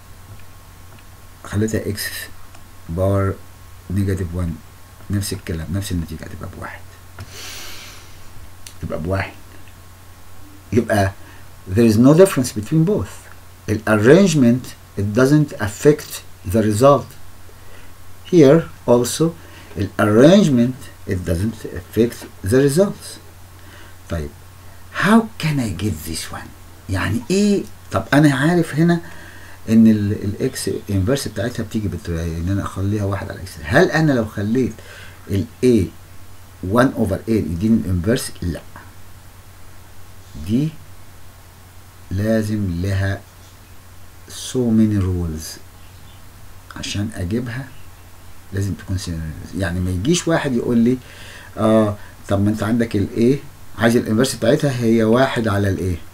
S1: خليتها x باور نيجاتيف 1، نفس الكلام، نفس النتيجه هتبقى بواحد. تبقى بواحد. يبقى there is no difference between both. The arrangement it doesn't affect the result. Here also the arrangement it doesn't affect the results. طيب how can I get this one؟ يعني ايه؟ طب انا عارف هنا ان الاكس انفرس بتاعتها بتيجي ان انا اخليها 1 على اكس. هل انا لو خليت ال A 1 over A يديني الانفرس؟ لا، دي لازم لها so many rules عشان اجيبها، لازم تكون سيناريوز. يعني ما يجيش واحد يقول لي طب ما انت عندك ال A عايز الانفرس بتاعتها هي 1 على ال A.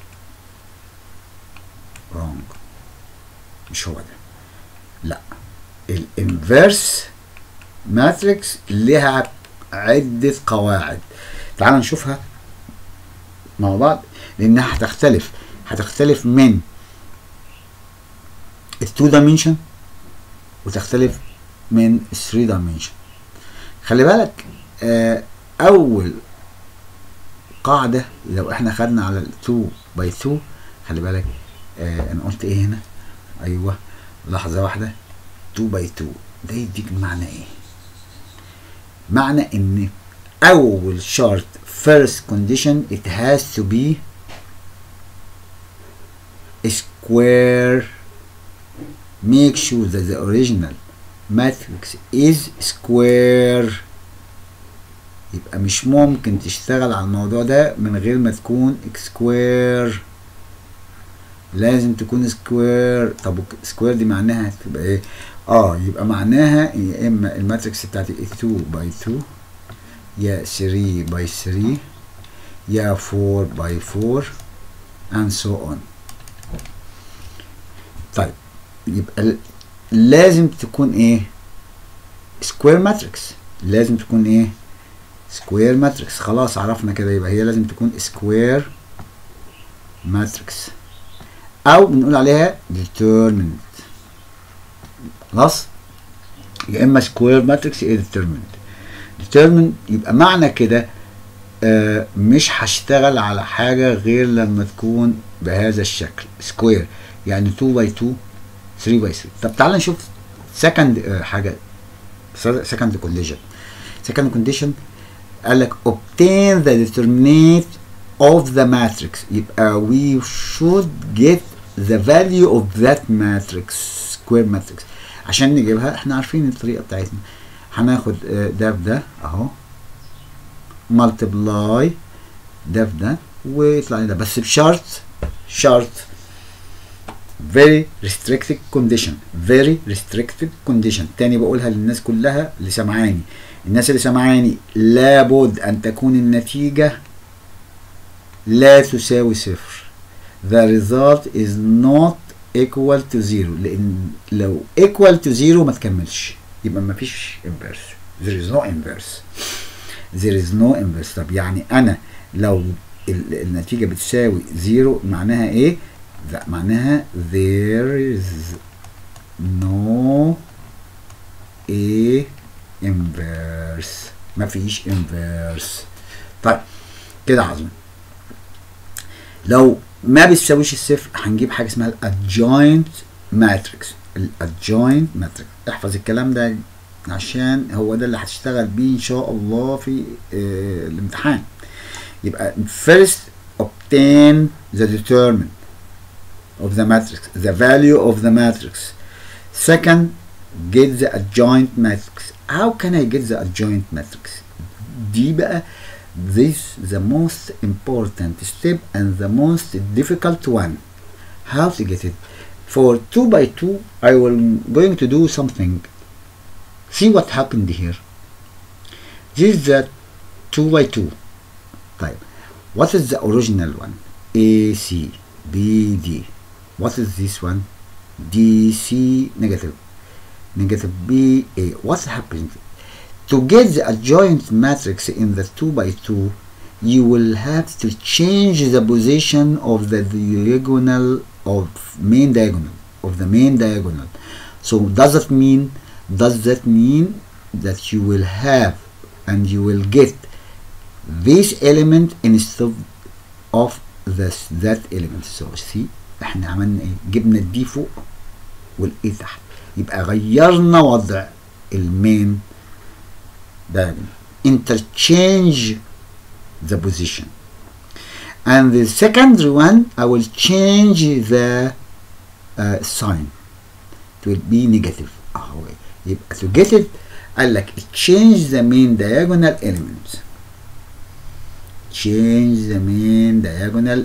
S1: wrong، مش هو ده. لا، الانفرس ماتريكس لها عدة قواعد. تعال نشوفها مع بعض لانها هتختلف من التو دايمنشن، وتختلف من 3 dimension. خلي بالك اول قاعدة لو احنا خدنا على 2 by 2، خلي بالك انا قلت ايه هنا؟ ايوه لحظة واحدة. 2 by 2 ده يديك معنى ايه؟ معنى ان اول شرط first condition it has to be square. make sure that the original matrix is square. يبقى مش ممكن تشتغل على الموضوع ده من غير ما تكون square. لازم تكون square. طب square دي معناها تبقى ايه؟ يبقى معناها يا اما الماتريكس بتاعتي 2 by 2 يا 3 by 3 يا 4 by 4 and so on. طيب يبقى لازم تكون ايه؟ سكوير ماتريكس. لازم تكون ايه؟ سكوير ماتريكس. خلاص عرفنا كده، يبقى هي لازم تكون سكوير ماتريكس او بنقول عليها determinant. خلاص، يا اما سكوير ماتريكس يا determinant. يبقى معنى كده مش هشتغل على حاجة غير لما تكون بهذا الشكل سكوير، يعني 2 by 2 3 by 3. طب تعال نشوف second حاجة، second condition قال لك obtain the determinant of the matrix. يبقى we should get the value of that matrix square matrix. عشان نجيبها احنا عارفين الطريقة بتاعتنا، هناخد ده بده اهو multiply ده بده ويطلع لنا ده، بس بشرط very restricted condition. تاني بقولها للناس كلها اللي سمعاني، الناس اللي سمعاني لابد ان تكون النتيجة لا تساوي صفر. the result is not equal to 0، لان لو equal to 0 ما تكملش، يبقى ما فيش inverse. there is no inverse. طب يعني انا لو النتيجة بتساوي 0 معناها ايه؟ لا، معناها there is no inverse. مفيش inverse. طيب كده عظيم. لو ما بيساويش الصفر هنجيب حاجة اسمها الادجوينت ماتريكس. احفظ الكلام ده عشان هو ده اللي هتشتغل بيه ان شاء الله في الامتحان. يبقى first obtain the determinant of the matrix, the value of the matrix. Second, get the adjoint matrix. How can I get the adjoint matrix? دي بقى this the most important step and the most difficult one. How to get it? For 2 by 2 I will going to do something. See what happened here. This is the 2 by 2. طيب what is the original one? AC BD. What is this one? DC negative BA. What happened? To get the adjoint matrix in the 2 by 2 you will have to change the position of the diagonal of the main diagonal. So does that mean that you will have and you will get this element instead of that element. So see احنا عملنا ايه؟ جبنا الدي فوق والاي تحت، يبقى غيرنا وضع المين diagonal. Interchange the position. And the second one I will change the sign. It will be negative. يبقى to get it قال لك change the main diagonal element. Change the main diagonal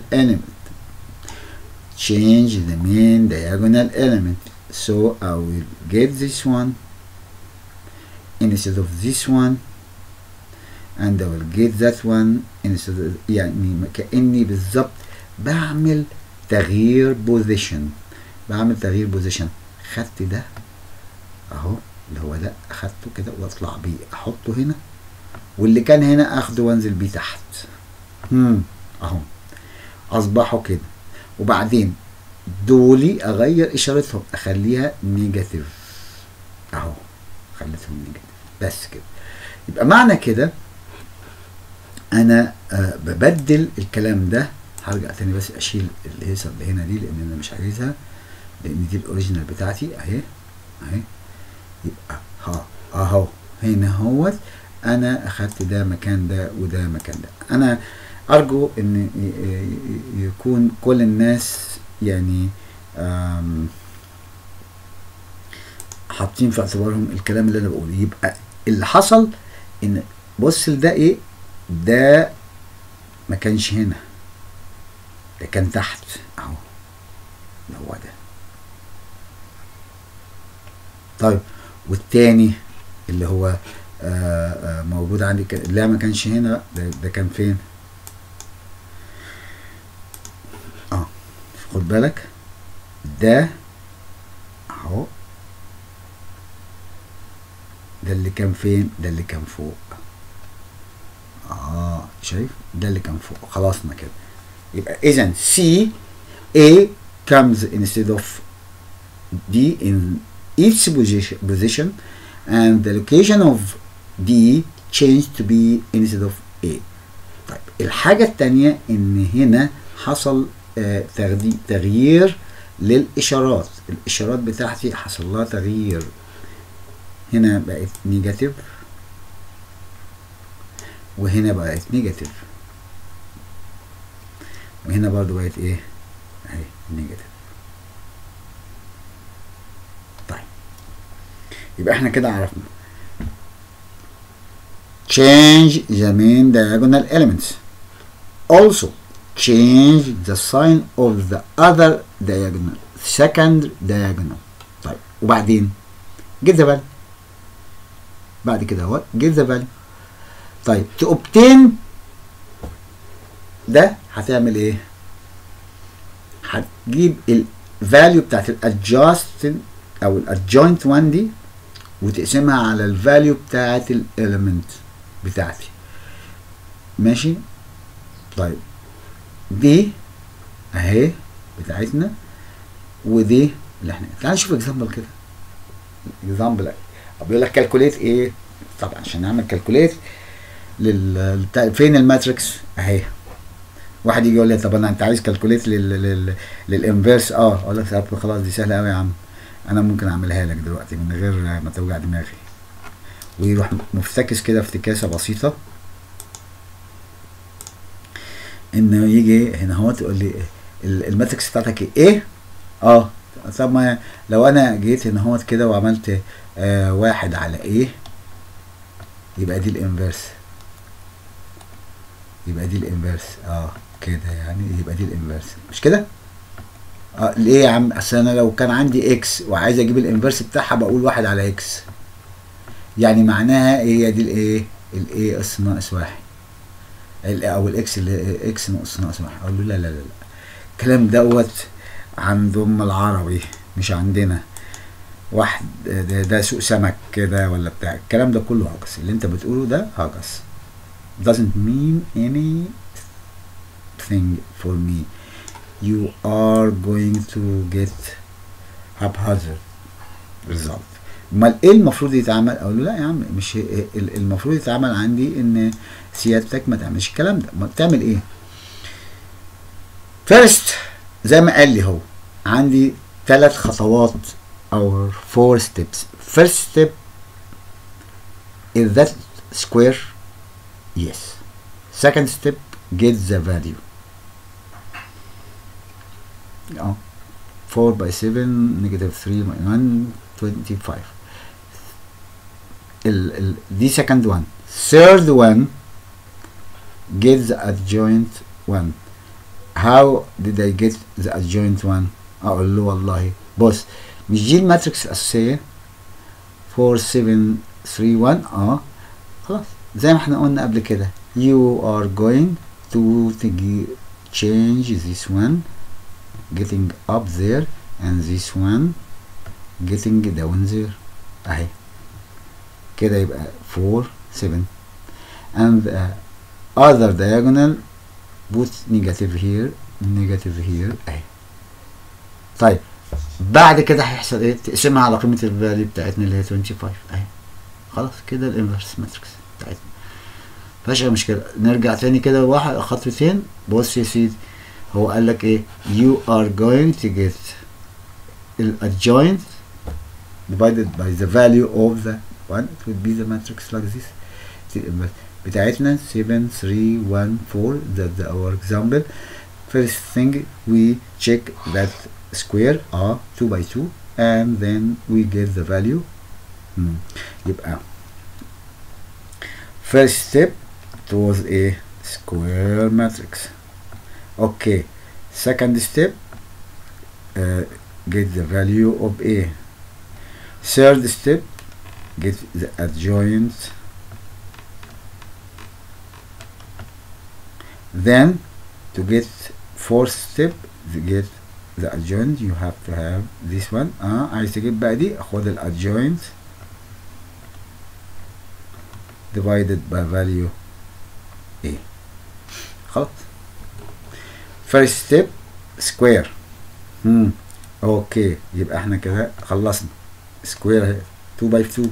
S1: element. So I will get this one instead of this one, and I will get that one instead of، يعني كأني بالظبط بعمل تغيير بوزيشن. خدت ده اهو اللي هو ده، اخدته كده واطلع بيه احطه هنا، واللي كان هنا اخده وانزل بيه تحت اهو اصبحوا كده. وبعدين دولي اغير اشارتهم اخليها نيجاتيف اهو، خليتهم نيجاتيف بس كده. يبقى معنى كده انا ببدل الكلام ده. هرجع تاني بس اشيل الهيصه اللي هنا دي لان انا مش عايزها، لان دي الاوريجينال بتاعتي اهي اهي. يبقى اهو هنا اهوت انا اخدت ده مكان ده وده مكان ده. انا ارجو ان يكون كل الناس يعني حاطين في اعتبارهم الكلام اللي انا بقوله. يبقى اللي حصل ان بص ده ايه، ده ما كانش هنا، ده كان تحت اهو، ده هو ده. طيب والتاني اللي هو موجود عندي لا ما كانش هنا، ده كان فين؟ خد بالك ده اهو، ده اللي كان فين؟ ده اللي كان فوق. شايف؟ ده اللي كان فوق. خلصنا كده. يبقى اذا C A comes instead of D in each position and the location of D changed to B instead of A. طيب الحاجة التانية ان هنا حصل تغيير للإشارات. الإشارات بتاعتي حصل لها تغيير، هنا بقت نيجاتيف وهنا بقت نيجاتيف وهنا برضو بقت ايه اهي نيجاتيف. طيب يبقى احنا كده عرفنا change the main diagonal elements, also change the sign of the other diagonal, second diagonal. طيب وبعدين get the value. بعد كده اهو get the value. طيب to obtain ده هتعمل ايه؟ هتجيب الفاليو بتاعت الادجاست او الادجوينت 1 دي وتقسمها على الفاليو بتاعت الاليمنت بتاعتي. ماشي؟ طيب دي اهي بتاعتنا ودي اللي احنا تعال نشوف اكزامبل كده. اكزامبل بيقول لك كالكوليت ايه؟ طبعا عشان نعمل كالكوليت فين الماتريكس اهي. واحد يجي يقول لي طب انت عايز كالكوليت للانفيرس؟ اقول لك طب خلاص دي سهله قوي يا عم، انا ممكن اعملها لك دلوقتي من غير ما توجع دماغي. ويروح مفتكس كده افتكاسه بسيطه انه يجي هنا اهو تقول لي الماتريكس بتاعتك ايه؟ طب ما لو انا جيت هنا اهو كده وعملت 1 على ايه يبقى دي الانفيرس، يبقى دي الانفيرس كده يعني، يبقى دي الانفيرس مش كده؟ ليه يا عم؟ اصل انا لو كان عندي اكس وعايز اجيب الانفيرس بتاعها بقول 1 على اكس، يعني معناها ايه؟ هي دي الايه؟ الايه اس ناقص 1 او الاكس اللي اكس ناقص 1. اقول له لا لا لا الكلام دوت عند ام العربي مش عندنا. واحد ده سوق سمك كده ولا بتاع، الكلام ده كله هجس. اللي انت بتقوله ده هجس. doesn't mean anything for me. You are going to get haphazard result. امال ايه المفروض يتعمل؟ اقول له لا يا عم مش المفروض يتعمل عندي ان سيادتك ما تعملش الكلام ده. ما تعمل ايه؟ first زي ما قال لي هو عندي 3 خطوات او 4 steps. first step is that square. Yes. second step get the value. 4 by 7 negative 3 minus 1 25. دي second one. third one get the adjoint one. how did I get the adjoint one؟ اقول له والله بص مش دي الماتريكس الاساسيه 4 7 3 1 خلاص زي ما احنا قلنا قبل كده. you are going to change this one getting up there and this one getting down there اهي كده. يبقى 4 7 and other diagonal put negative here اهي. طيب بعد كده هيحصل ايه؟ تقسمها على قيمه الفاليو بتاعتنا اللي هي 25 اهي. خلاص كده الانفرس ماتريكس بتاعتنا مفيهاش اي مشكله. نرجع تاني كده واحد خطوتين. بص يا سيدي هو قال لك ايه you are going to get the adjoint divided by the value of the one. It would be the matrix like this بتاعتنا 7 3 1 4. that's our example. First thing we check that square are 2 by 2 and then we get the value. يبقى first step it was a square matrix. Okay, second step get the value of A. Third step get the adjoint. Then to get fourth step to get the adjoint you have to have this one. عايز تجيب بقى دي خد ال adjoint divided by value A. خلاص. first step square. اوكي يبقى احنا كده خلصنا square اهي 2 by 2.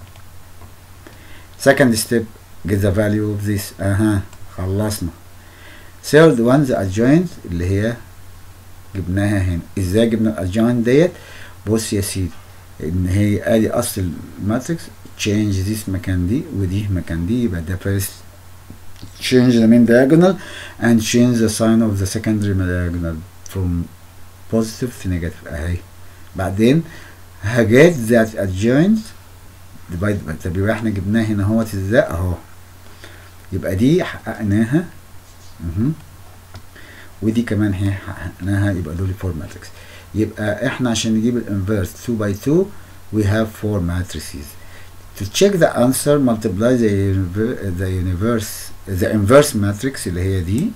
S1: second step get the value of this. خلصنا. third one the adjoint اللي هي جبناها هنا. ازاي جبنا الادجوينت ديت؟ بص يا سيدي ان هي ادي اصل الماتريكس change this مكان دي ودي مكان دي. يبقى ده first change the main diagonal and change the sign of the secondary diagonal from positive to negative اهي. بعدين هجيت that adjoint divide. طب يبقى احنا جبناها هنا اهوت ازاي اهو. يبقى دي حققناها ودي كمان هي حققناها. يبقى دول 4 matrix. يبقى احنا عشان نجيب الانفيرس 2 by 2 we have 4 matrices. To check the answer multiply the inverse matrix اللي هي دي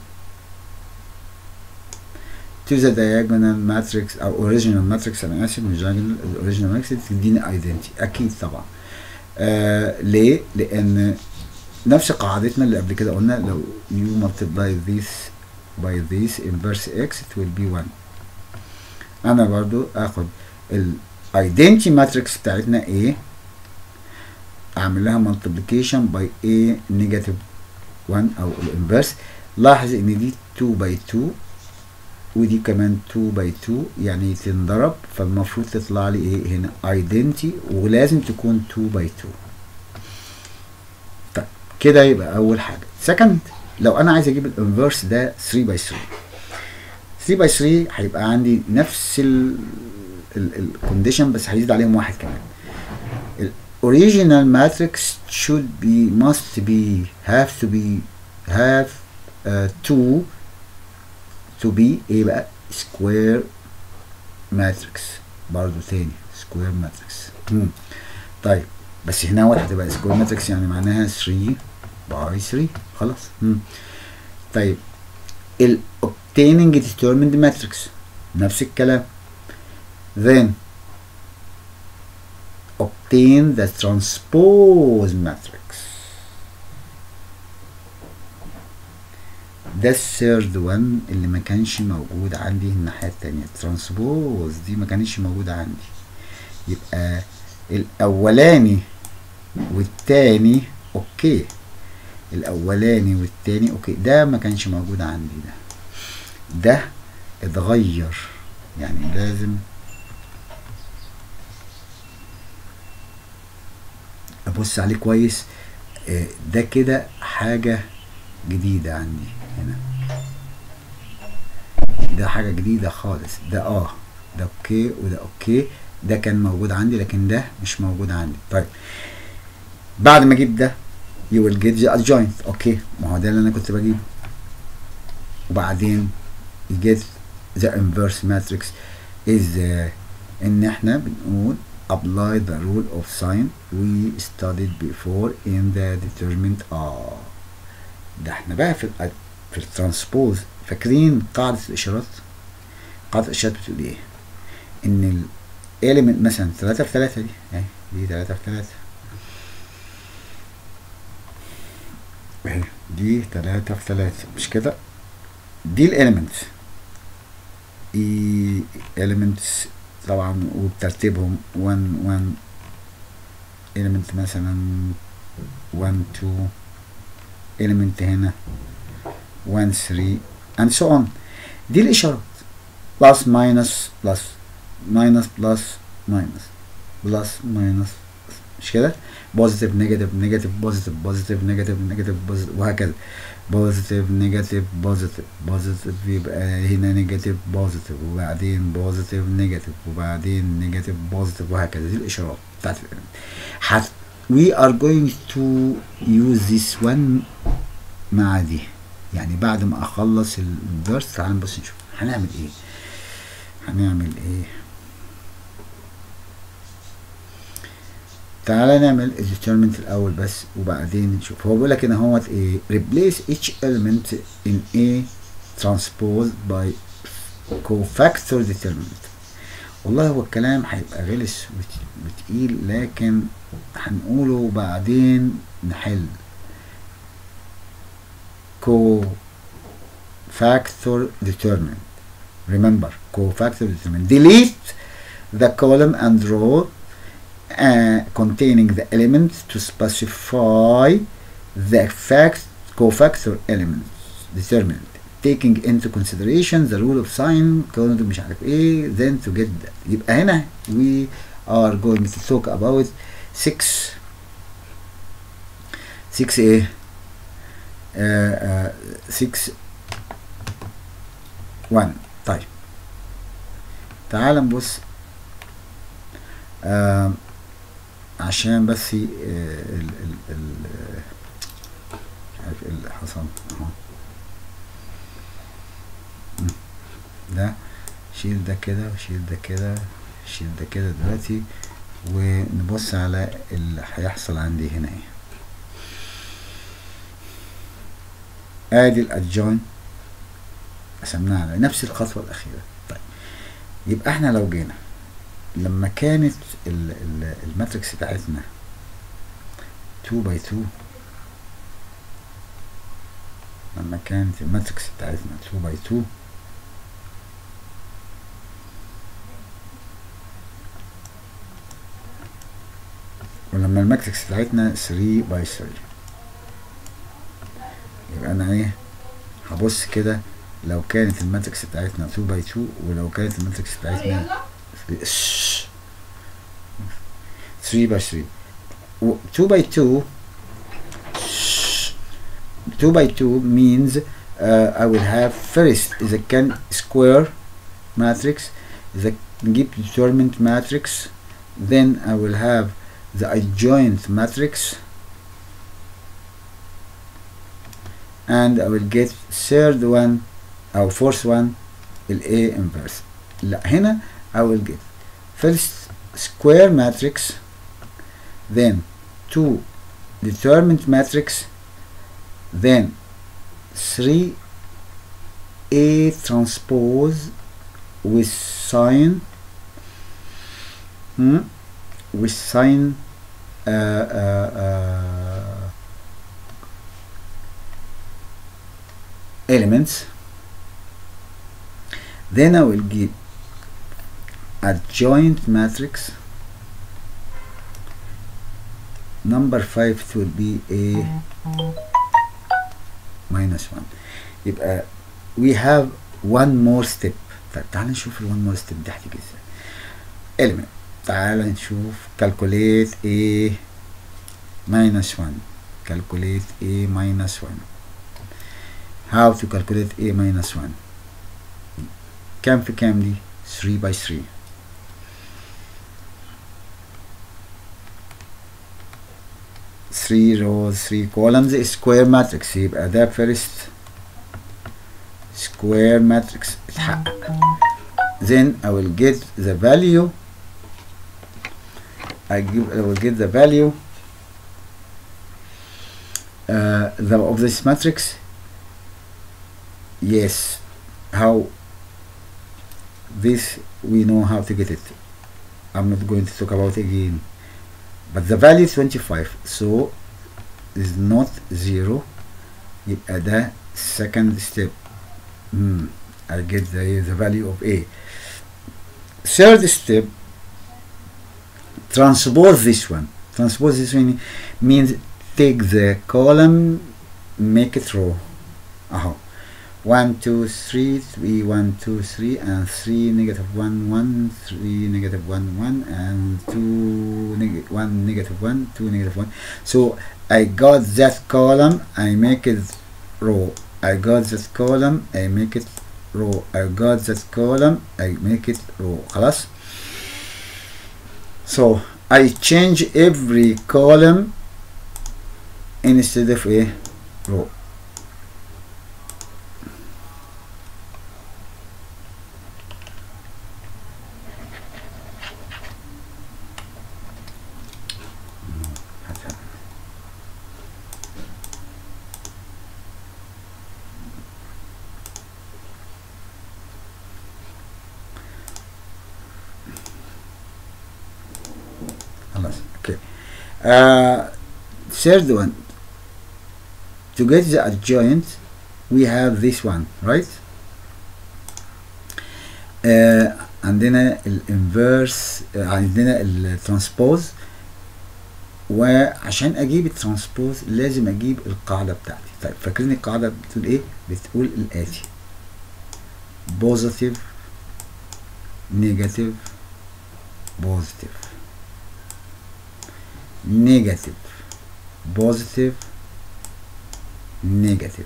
S1: to the diagonal matrix او original matrix. انا اسف مش diagonal original matrix تديني identity اكيد طبعا. ليه؟ لان نفس قاعدتنا اللي قبل كده قلنا لو you multiply this by this inverse x it will be 1. انا برضو اخد ال identity matrix بتاعتنا A اعمل لها multiplication by A negative 1 او الانفرس. لاحظ ان دي 2 by 2 ودي كمان 2 by 2 يعني تنضرب. فالمفروض تطلع لي ايه هنا identity ولازم تكون 2 by 2. طيب كده يبقى اول حاجه. second لو انا عايز اجيب الانفرس ده 3 by 3. 3 by 3 هيبقى عندي نفس الكونديشن بس هيزيد عليهم واحد كمان. original matrix should be must be have to be have to be ايه بقى square matrix. برضو تاني square matrix. طيب بس هنا واحد هتبقى square matrix يعني معناها 3 by 3 خلاص. طيب ال obtaining determined matrix نفس الكلام. then obtain the transpose matrix. ده الثيرد وان اللي ما كانش موجود عندي الناحية التانية. ترانسبوز دي ما كانتش موجودة عندي. يبقى الأولاني والتاني اوكي. الأولاني والتاني اوكي. ده ما كانش موجود عندي. ده اتغير يعني لازم ابص عليه كويس. ده كده حاجة جديدة عندي هنا. ده حاجة جديدة خالص. ده ده اوكي وده اوكي. ده كان موجود عندي لكن ده مش موجود عندي. طيب بعد ما اجيب ده you will get the adjoint. اوكي ما هو ده اللي انا كنت بجيبه. وبعدين you get the inverse matrix is ان احنا بنقول apply the rule of sign we studied before in the determinant. ده احنا بقى في الترانسبوز فاكرين قاعدة الاشارات؟ قاعدة الاشارات بتقول ايه؟ ان الاليمنت مثلا 3 في 3 دي اهي دي 3 في 3 اهي دي 3 في 3 مش كده؟ دي الاليمنت elements طبعا وبترتيبهم 1 1 element مثلا 1 2 element هنا 1 3 and so on. دي الإشارات plus minus plus minus plus minus plus minus مش كده؟ positive negative negative positive positive negative negative positive وهكذا positive negative positive positive يبقى هنا negative positive وبعدين positive negative وبعدين negative positive وهكذا. دي الإشارات بتاعت الإيلمنت. we are going to use this one مع دي، يعني بعد ما أخلص الدرس تعالى بس نشوف هنعمل إيه. هنعمل إيه؟ تعالى نعمل الديترمنت الاول بس وبعدين نشوف. هو بيقول لك ان هو ايه replace each element in A transpose by cofactor determinant. والله هو الكلام هيبقى غلس وتقيل لكن هنقوله وبعدين نحل. cofactor determinant. remember cofactor determinant. delete the column and row containing the element to specify the cofactor element determinant taking into consideration the rule of sign مش عارف ايه then to get that. يبقى هنا we are going to talk about 6 ايه 6 1. طيب تعال نبص عشان بس مش عارف ايه اللي حصل اهو. ده شيل ده كده وشيل ده كده شيل ده كده دلوقتي ونبص على اللي هيحصل عندي هنا ايه. ادي الادجوين قسمناها على نفس الخطوه الاخيره. طيب يبقى احنا لو جينا لما كانت الماتريكس بتاعتنا 2 by 2 لما كانت الماتريكس بتاعتنا 2 by 2 ولما الماتريكس بتاعتنا 3 by 3 يبقى انا ايه هبص كده لو كانت الماتريكس بتاعتنا 2 by 2 ولو كانت الماتريكس بتاعتنا 3 by 3 2 by 2 2 by 2 means I will have first إذا كان square matrix إذا نجيب determinant matrix then I will have the adjoint matrix and I will get third one أو fourth one ال A inverse. لا هنا I will get first square matrix then 2 determinant matrix then 3 A transpose with sign elements. Then I will get adjoint matrix. Number 5 will be A minus 1. يبقى we have one more step. طيب تعال نشوف ال one more step دي هتيجي ازاي. element تعال نشوف calculate A minus 1. calculate A minus 1. how to calculate A minus 1. كام في كام دي 3 by 3 3 rows 3 columns square matrix يبقى ده first square matrix اتحقق. then I will get the value I will get the value of this matrix. Yes, how this we know how to get it. I'm not going to talk about it again, but the value is 25, so is not 0. يبقى ده second step. I get the value of A. Third step, transpose this one. transpose this means take the column make it row اهو 1 2 3 3 1 2 3 and 3 negative 1 1 3 negative 1 1 and 2 1 negative 1 2 negative 1. So I got that column, I make it row. I got that column, I make it row. I got that column, I make it row. خلاص. So I change every column instead of a row. Okay. Third one, to get the adjoint we have this one, right? عندنا الانفيرس، عندنا الترانسبوز، وعشان اجيب الترانسبوز لازم اجيب القاعده بتاعتي. طيب فاكرين القاعده بتقول ايه؟ بتقول الاتي: بوزيتيف نيجاتيف بوزيتيف نيجاتيف بوزيتيف نيجاتيف،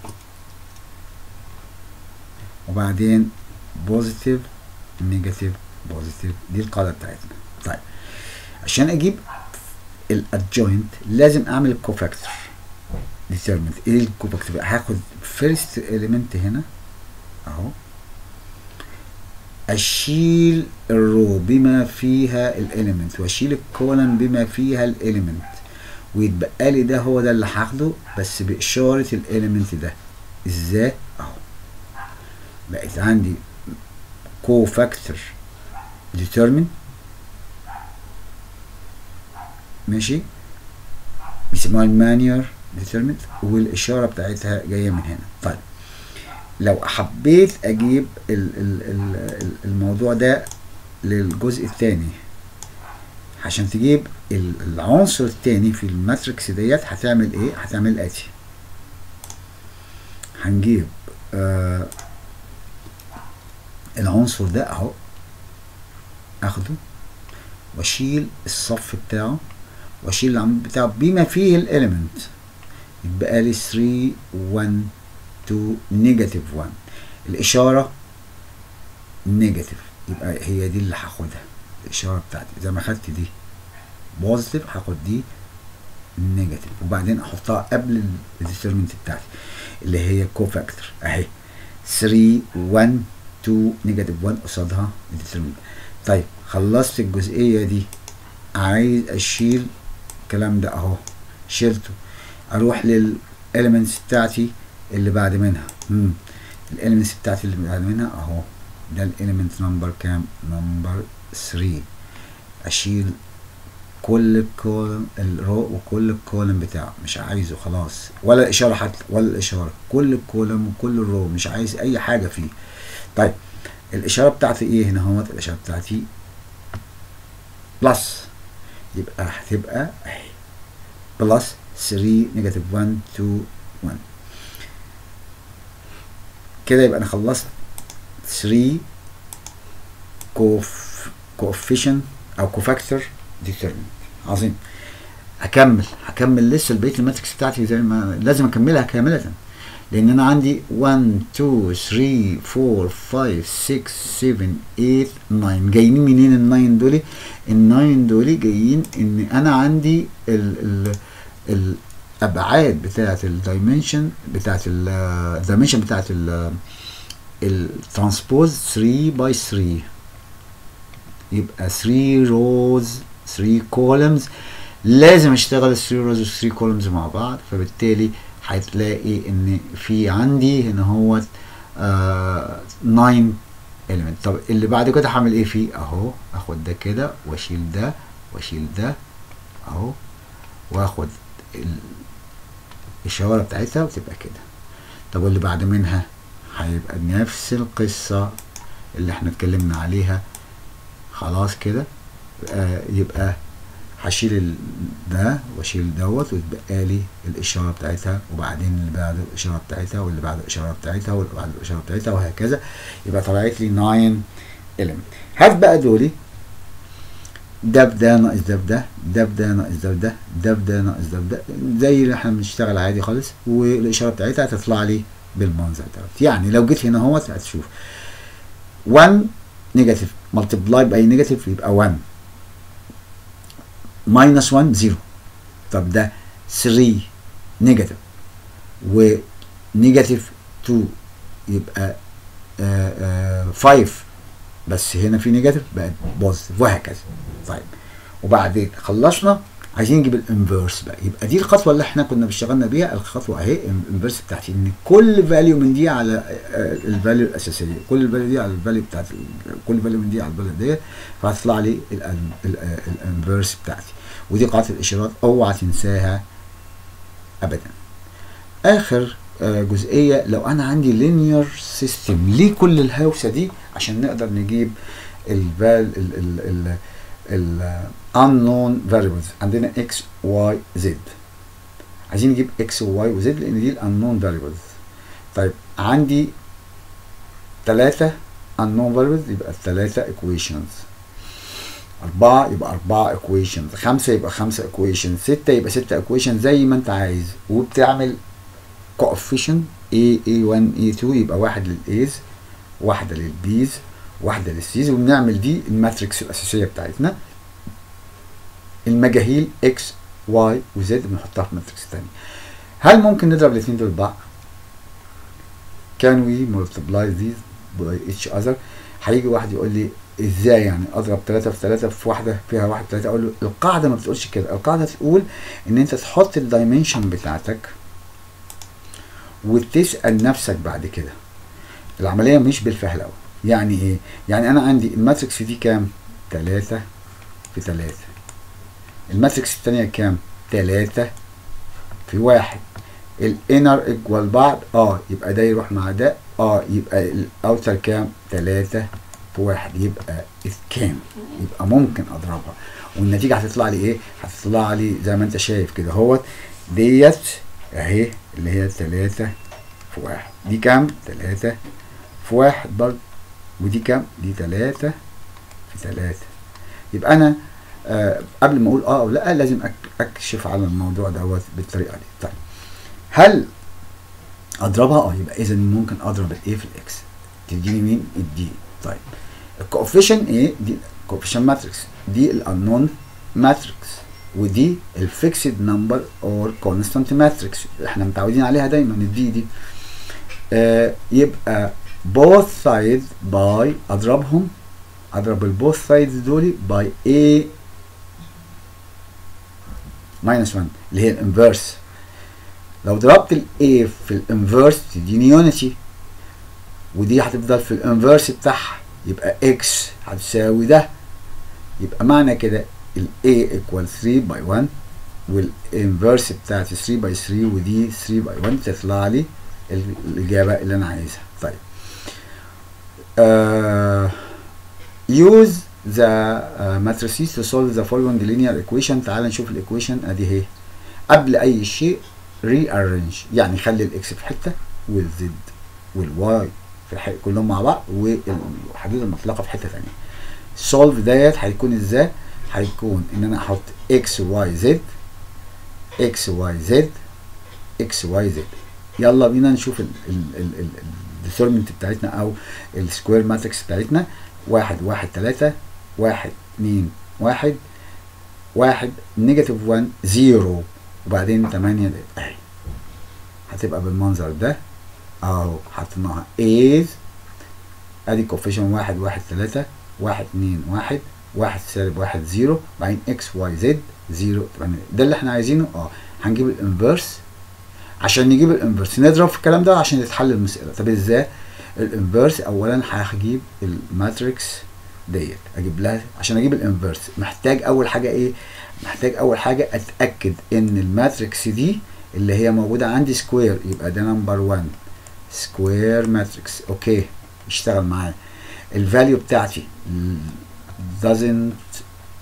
S1: وبعدين بوزيتيف نيجاتيف بوزيتيف. دي القاعده بتاعتنا. طيب عشان اجيب الادجوينت لازم اعمل الكوفاكتور ديترمنت. ايه الكوفاكتور؟ هاخد فيرست اليمنت هنا اهو، اشيل الرو بما فيها الاليمنت واشيل الكولم بما فيها الاليمنت، ويتبقى لي ده هو ده اللي هاخده بس باشاره الاليمنت ده. ازاي؟ اهو بقت عندي كوفاكتور ديترمن، ماشي، بيسموها المانيور ديترمنت، والاشاره بتاعتها جايه من هنا. طيب لو حبيت اجيب الموضوع ده للجزء الثاني، عشان تجيب العنصر الثاني في الماتريكس ديت هتعمل ايه؟ هتعمل الاتي: هنجيب العنصر ده اهو، اخده واشيل الصف بتاعه واشيل العمود بتاعه بما فيه الاليمنت، يبقى لي 3 1 2 نيجاتيف 1. الاشاره نيجاتيف، يبقى هي دي اللي هاخدها الاشاره بتاعتي. زي ما خدت دي بوزيتيف هاخد دي نيجاتيف، وبعدين احطها قبل الديترمنت بتاعتي اللي هي كوفاكتور اهي 3 1 2 نيجاتيف 1 قصادها الديترمنت. طيب خلصت الجزئيه دي، عايز اشيل الكلام ده اهو، شيلته، اروح للاليمنتس بتاعتي اللي بعد منها. الاليمنتس بتاعتي اللي بعد منها اهو، ده الاليمنت نمبر كام؟ نمبر 3. اشيل كل الكولم الرو وكل الكولم بتاعه، مش عايزه خلاص، ولا الاشاره حتى، ولا الاشاره، كل الكولم وكل الرو، مش عايز اي حاجه فيه. طيب الاشاره بتاعتي ايه هنا اهوت؟ الاشاره بتاعتي بلس، يبقى هتبقى اهي بلس 3 نيجاتيف 1 2 1 كده. يبقى انا خلصت 3 كوفيشن او كوفاكتور ديترمنت. عظيم. هكمل لسه بقيه الماتريكس بتاعتي زي ما لازم اكملها كامله، لان انا عندي 1 2 3 4 5 6 7 8 9. جايين منين ال9 دول؟ ال9 دول جايين ان انا عندي الابعاد بتاعه الدايمنشن بتاعه الترانسبوز 3 باي 3، يبقى 3 روز 3 كولمز، لازم اشتغل ال 3 روز و 3 كولمز مع بعض. فبالتالي هتلاقي ان في عندي هنا هو 9 element. طب اللي بعد كده هعمل ايه فيه؟ اهو اخد ده كده واشيل ده واشيل ده اهو، واخد الاشاره بتاعتها وتبقى كده. طب واللي بعد منها هيبقى نفس القصه اللي احنا اتكلمنا عليها. خلاص كده يبقى هشيل ده واشيل دوت ويتبقى لي الاشاره بتاعتها، وبعدين اللي بعده الاشاره بتاعتها، واللي بعده الاشاره بتاعتها، واللي بعده الاشاره بتاعتها، وهكذا. يبقى طلعت لي 9 element. هات بقى دولي ده بده ناقص ده بده، ده بده ناقص ده بده، ده بده ناقص ده بده، زي اللي احنا بنشتغل عادي خالص، والاشاره بتاعتها هتطلع لي بالمنظر دوت. يعني لو جيت هنا اهوت هتشوف 1 نيجاتيف ملتبلاي باي نيجاتيف يبقى 1 ماينس 1 0. طب ده 3 نيجاتيف ونيجاتيف 2 يبقى 5 بس هنا في نيجاتيف بقت بوزيتيف وهكذا. طيب وبعدين خلصنا عايزين نجيب الانفيرس بقى. يبقى دي الخطوه اللي احنا كنا اشتغلنا بيها. الخطوه اهي الانفيرس بتاعتي ان كل فاليو من دي على الفاليو الاساسيه، كل فاليو دي على الفاليو بتاعت كل فاليو من دي على الفاليو ديت، فهتطلع لي الانفيرس بتاعتي. ودي قاعده الاشارات اوعى تنساها ابدا. اخر جزئيه، لو انا عندي لينير سيستم ليه كل الهوسه دي عشان نقدر نجيب ال unknown variables. عندنا x y z، عايزين نجيب x و y و z لان دي unknown variables. طيب عندي 3 unknown variables يبقى 3 equations، 4 يبقى 4 equations، 5 يبقى 5 equations، 6 يبقى 6 equations زي ما انت عايز. وبتعمل coefficient A1 A2 يبقى واحد للA's، واحدة للB's، واحدة للC's، وبنعمل دي الماتريكس الأساسية بتاعتنا. المجاهيل X Y و Z بنحطها في ماتريكس تاني. هل ممكن نضرب الاثنين دول بعض؟ Can we multiply these by each other؟ هيجي واحد يقول لي ازاي يعني اضرب 3 في 3 في واحدة فيها 1 3؟ اقول له القاعدة ما بتقولش كده. القاعدة تقول ان انت تحط الدايمنشن بتاعتك وتسأل نفسك بعد كده. العملية مش بالفهلوة. يعني ايه؟ يعني انا عندي الماتريكس دي كام؟ 3 في 3. الماتريكس الثانية كام؟ 3 في 1. الانر ايكوال بعض، يبقى ده يروح مع ده، يبقى الاوتر كام؟ 3 في 1 يبقى كام؟ يبقى ممكن اضربها والنتيجة هتطلع لي ايه؟ هتطلع لي زي ما انت شايف كده اهوت ديت اهي اللي هي 3 في 1. دي كام؟ 3 في 1 برضه. ودي كام؟ دي 3 في 3. يبقى انا قبل ما اقول او لا لازم اكشف على الموضوع دوت بالطريقه دي. طيب هل اضربها؟ يبقى اذا ممكن اضرب الايه في الاكس تديني مين؟ الدي. طيب الكوفيشن ايه؟ دي كوفيشن ماتريكس، دي الانون ماتريكس، ودي الفيكسد نمبر اور كونستانت ماتريكس احنا متعودين عليها دايما الدي دي. يبقى both sides by اضرب البوث سايدز دول باي A minus 1 اللي هي الانفيرس. لو ضربت ال A في الانفيرس تديني يونيتي، ودي هتفضل في الانفيرس بتاعها، يبقى X هتساوي ده. يبقى معنى كده ال A equal 3 by 1 والانفيرس بتاعتي 3 by 3 ودي 3 by 1 تطلع لي الإجابة اللي أنا عايزها. طيب use the matrices to solve the following linear equation. تعال نشوف الايكويشن ادي اهي. قبل اي شيء rearrange، يعني خلي الاكس في حته والزد والواي في حته كلهم مع بعض والحدود المطلقه في حته ثانيه. solve ديت هيكون ازاي؟ هيكون ان انا احط اكس واي زد اكس واي زد اكس واي زد. يلا بينا نشوف الديترمنت بتاعتنا او السكوير ماتريكس بتاعتنا. 1 1 3 1 2 1 1 نيجاتيف 1 0 وبعدين 8 اهي هتبقى بالمنظر ده اهو. حطيناها ايز ادي كوفيشن 1 1 3 1 2 1 1 سالب 1 0 بعدين اكس واي زد 0 8. ده اللي احنا عايزينه. هنجيب الانفرس. عشان نجيب الانفرس نضرب في الكلام ده عشان تتحل المسألة. طب ازاي؟ الانفرس اولا هجيب الماتريكس ديت اجيب لها. عشان اجيب الانفرس محتاج اول حاجه ايه؟ محتاج اول حاجه اتاكد ان الماتريكس دي اللي هي موجوده عندي سكوير، يبقى ده نمبر 1 سكوير ماتريكس. اوكي اشتغل معايا. الفاليو بتاعتي doesn't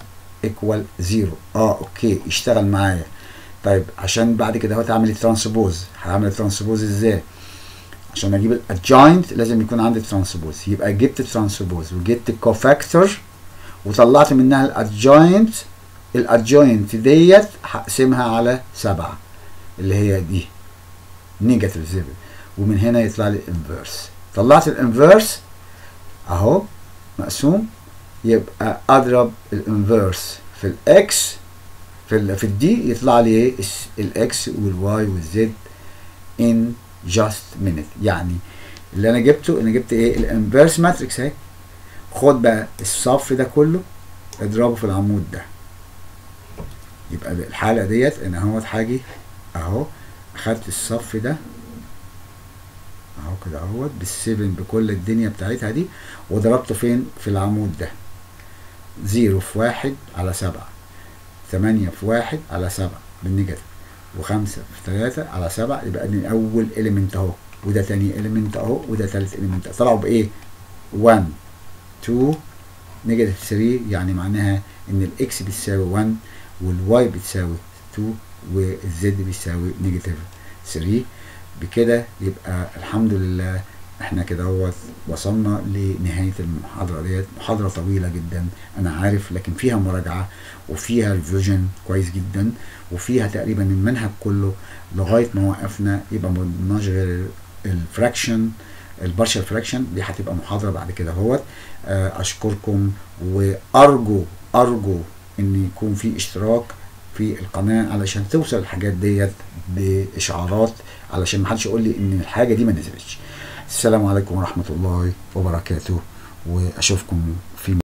S1: ايكوال 0. اوكي اشتغل معايا. طيب عشان بعد كده اهوت هعمل ترانسبوز. هعمل ترانسبوز ازاي؟ عشان اجيب الادجوينت لازم يكون عندي ترانسبوز. يبقى جبت ترانسبوز وجبت الكوفاكتور وطلعت منها الادجوينت. الادجوينت ديت هقسمها على 7 اللي هي دي نيجاتيف 0، ومن هنا يطلع لي الانفيرس. طلعت الانفيرس اهو مقسوم، يبقى اضرب الانفيرس في الاكس في الدي يطلع لي ايه؟ الاكس والواي والزد ان جاست مينيت. يعني اللي انا جبته، انا جبت ايه؟ الانفيرس ماتريكس اهي. خد بقى الصف ده كله اضربه في العمود ده. يبقى الحاله ديت انا اهوت هاجي اهو اخدت الصف ده اهو كده اهوت بالسيفن بكل الدنيا بتاعتها دي، وضربته فين؟ في العمود ده. 0 في 1 على 7، 8 في 1 على 7 بالنيجاتيف، و5 في 3 على 7. يبقى دي اول اليمنت اهو، وده تاني اليمنت اهو، وده تالت اليمنت. طلعوا بايه؟ 1 2 نيجاتيف 3. يعني معناها ان الاكس بتساوي 1 والواي بتساوي 2 والزد بيساوي نيجاتيف 3. بكده يبقى الحمد لله احنا كده اهوت وصلنا لنهايه المحاضره ديت. محاضره طويله جدا انا عارف، لكن فيها مراجعه وفيها ريفيجن كويس جدا، وفيها تقريبا المنهج كله لغايه ما وقفنا. يبقى ما قلناش غير الفراكشن، البارشال فراكشن دي هتبقى محاضره بعد كده اهوت. اشكركم وارجو ان يكون في اشتراك في القناه علشان توصل الحاجات ديت باشعارات، علشان ما حدش يقول لي ان الحاجه دي ما نزلتش. السلام عليكم ورحمه الله وبركاته، واشوفكم في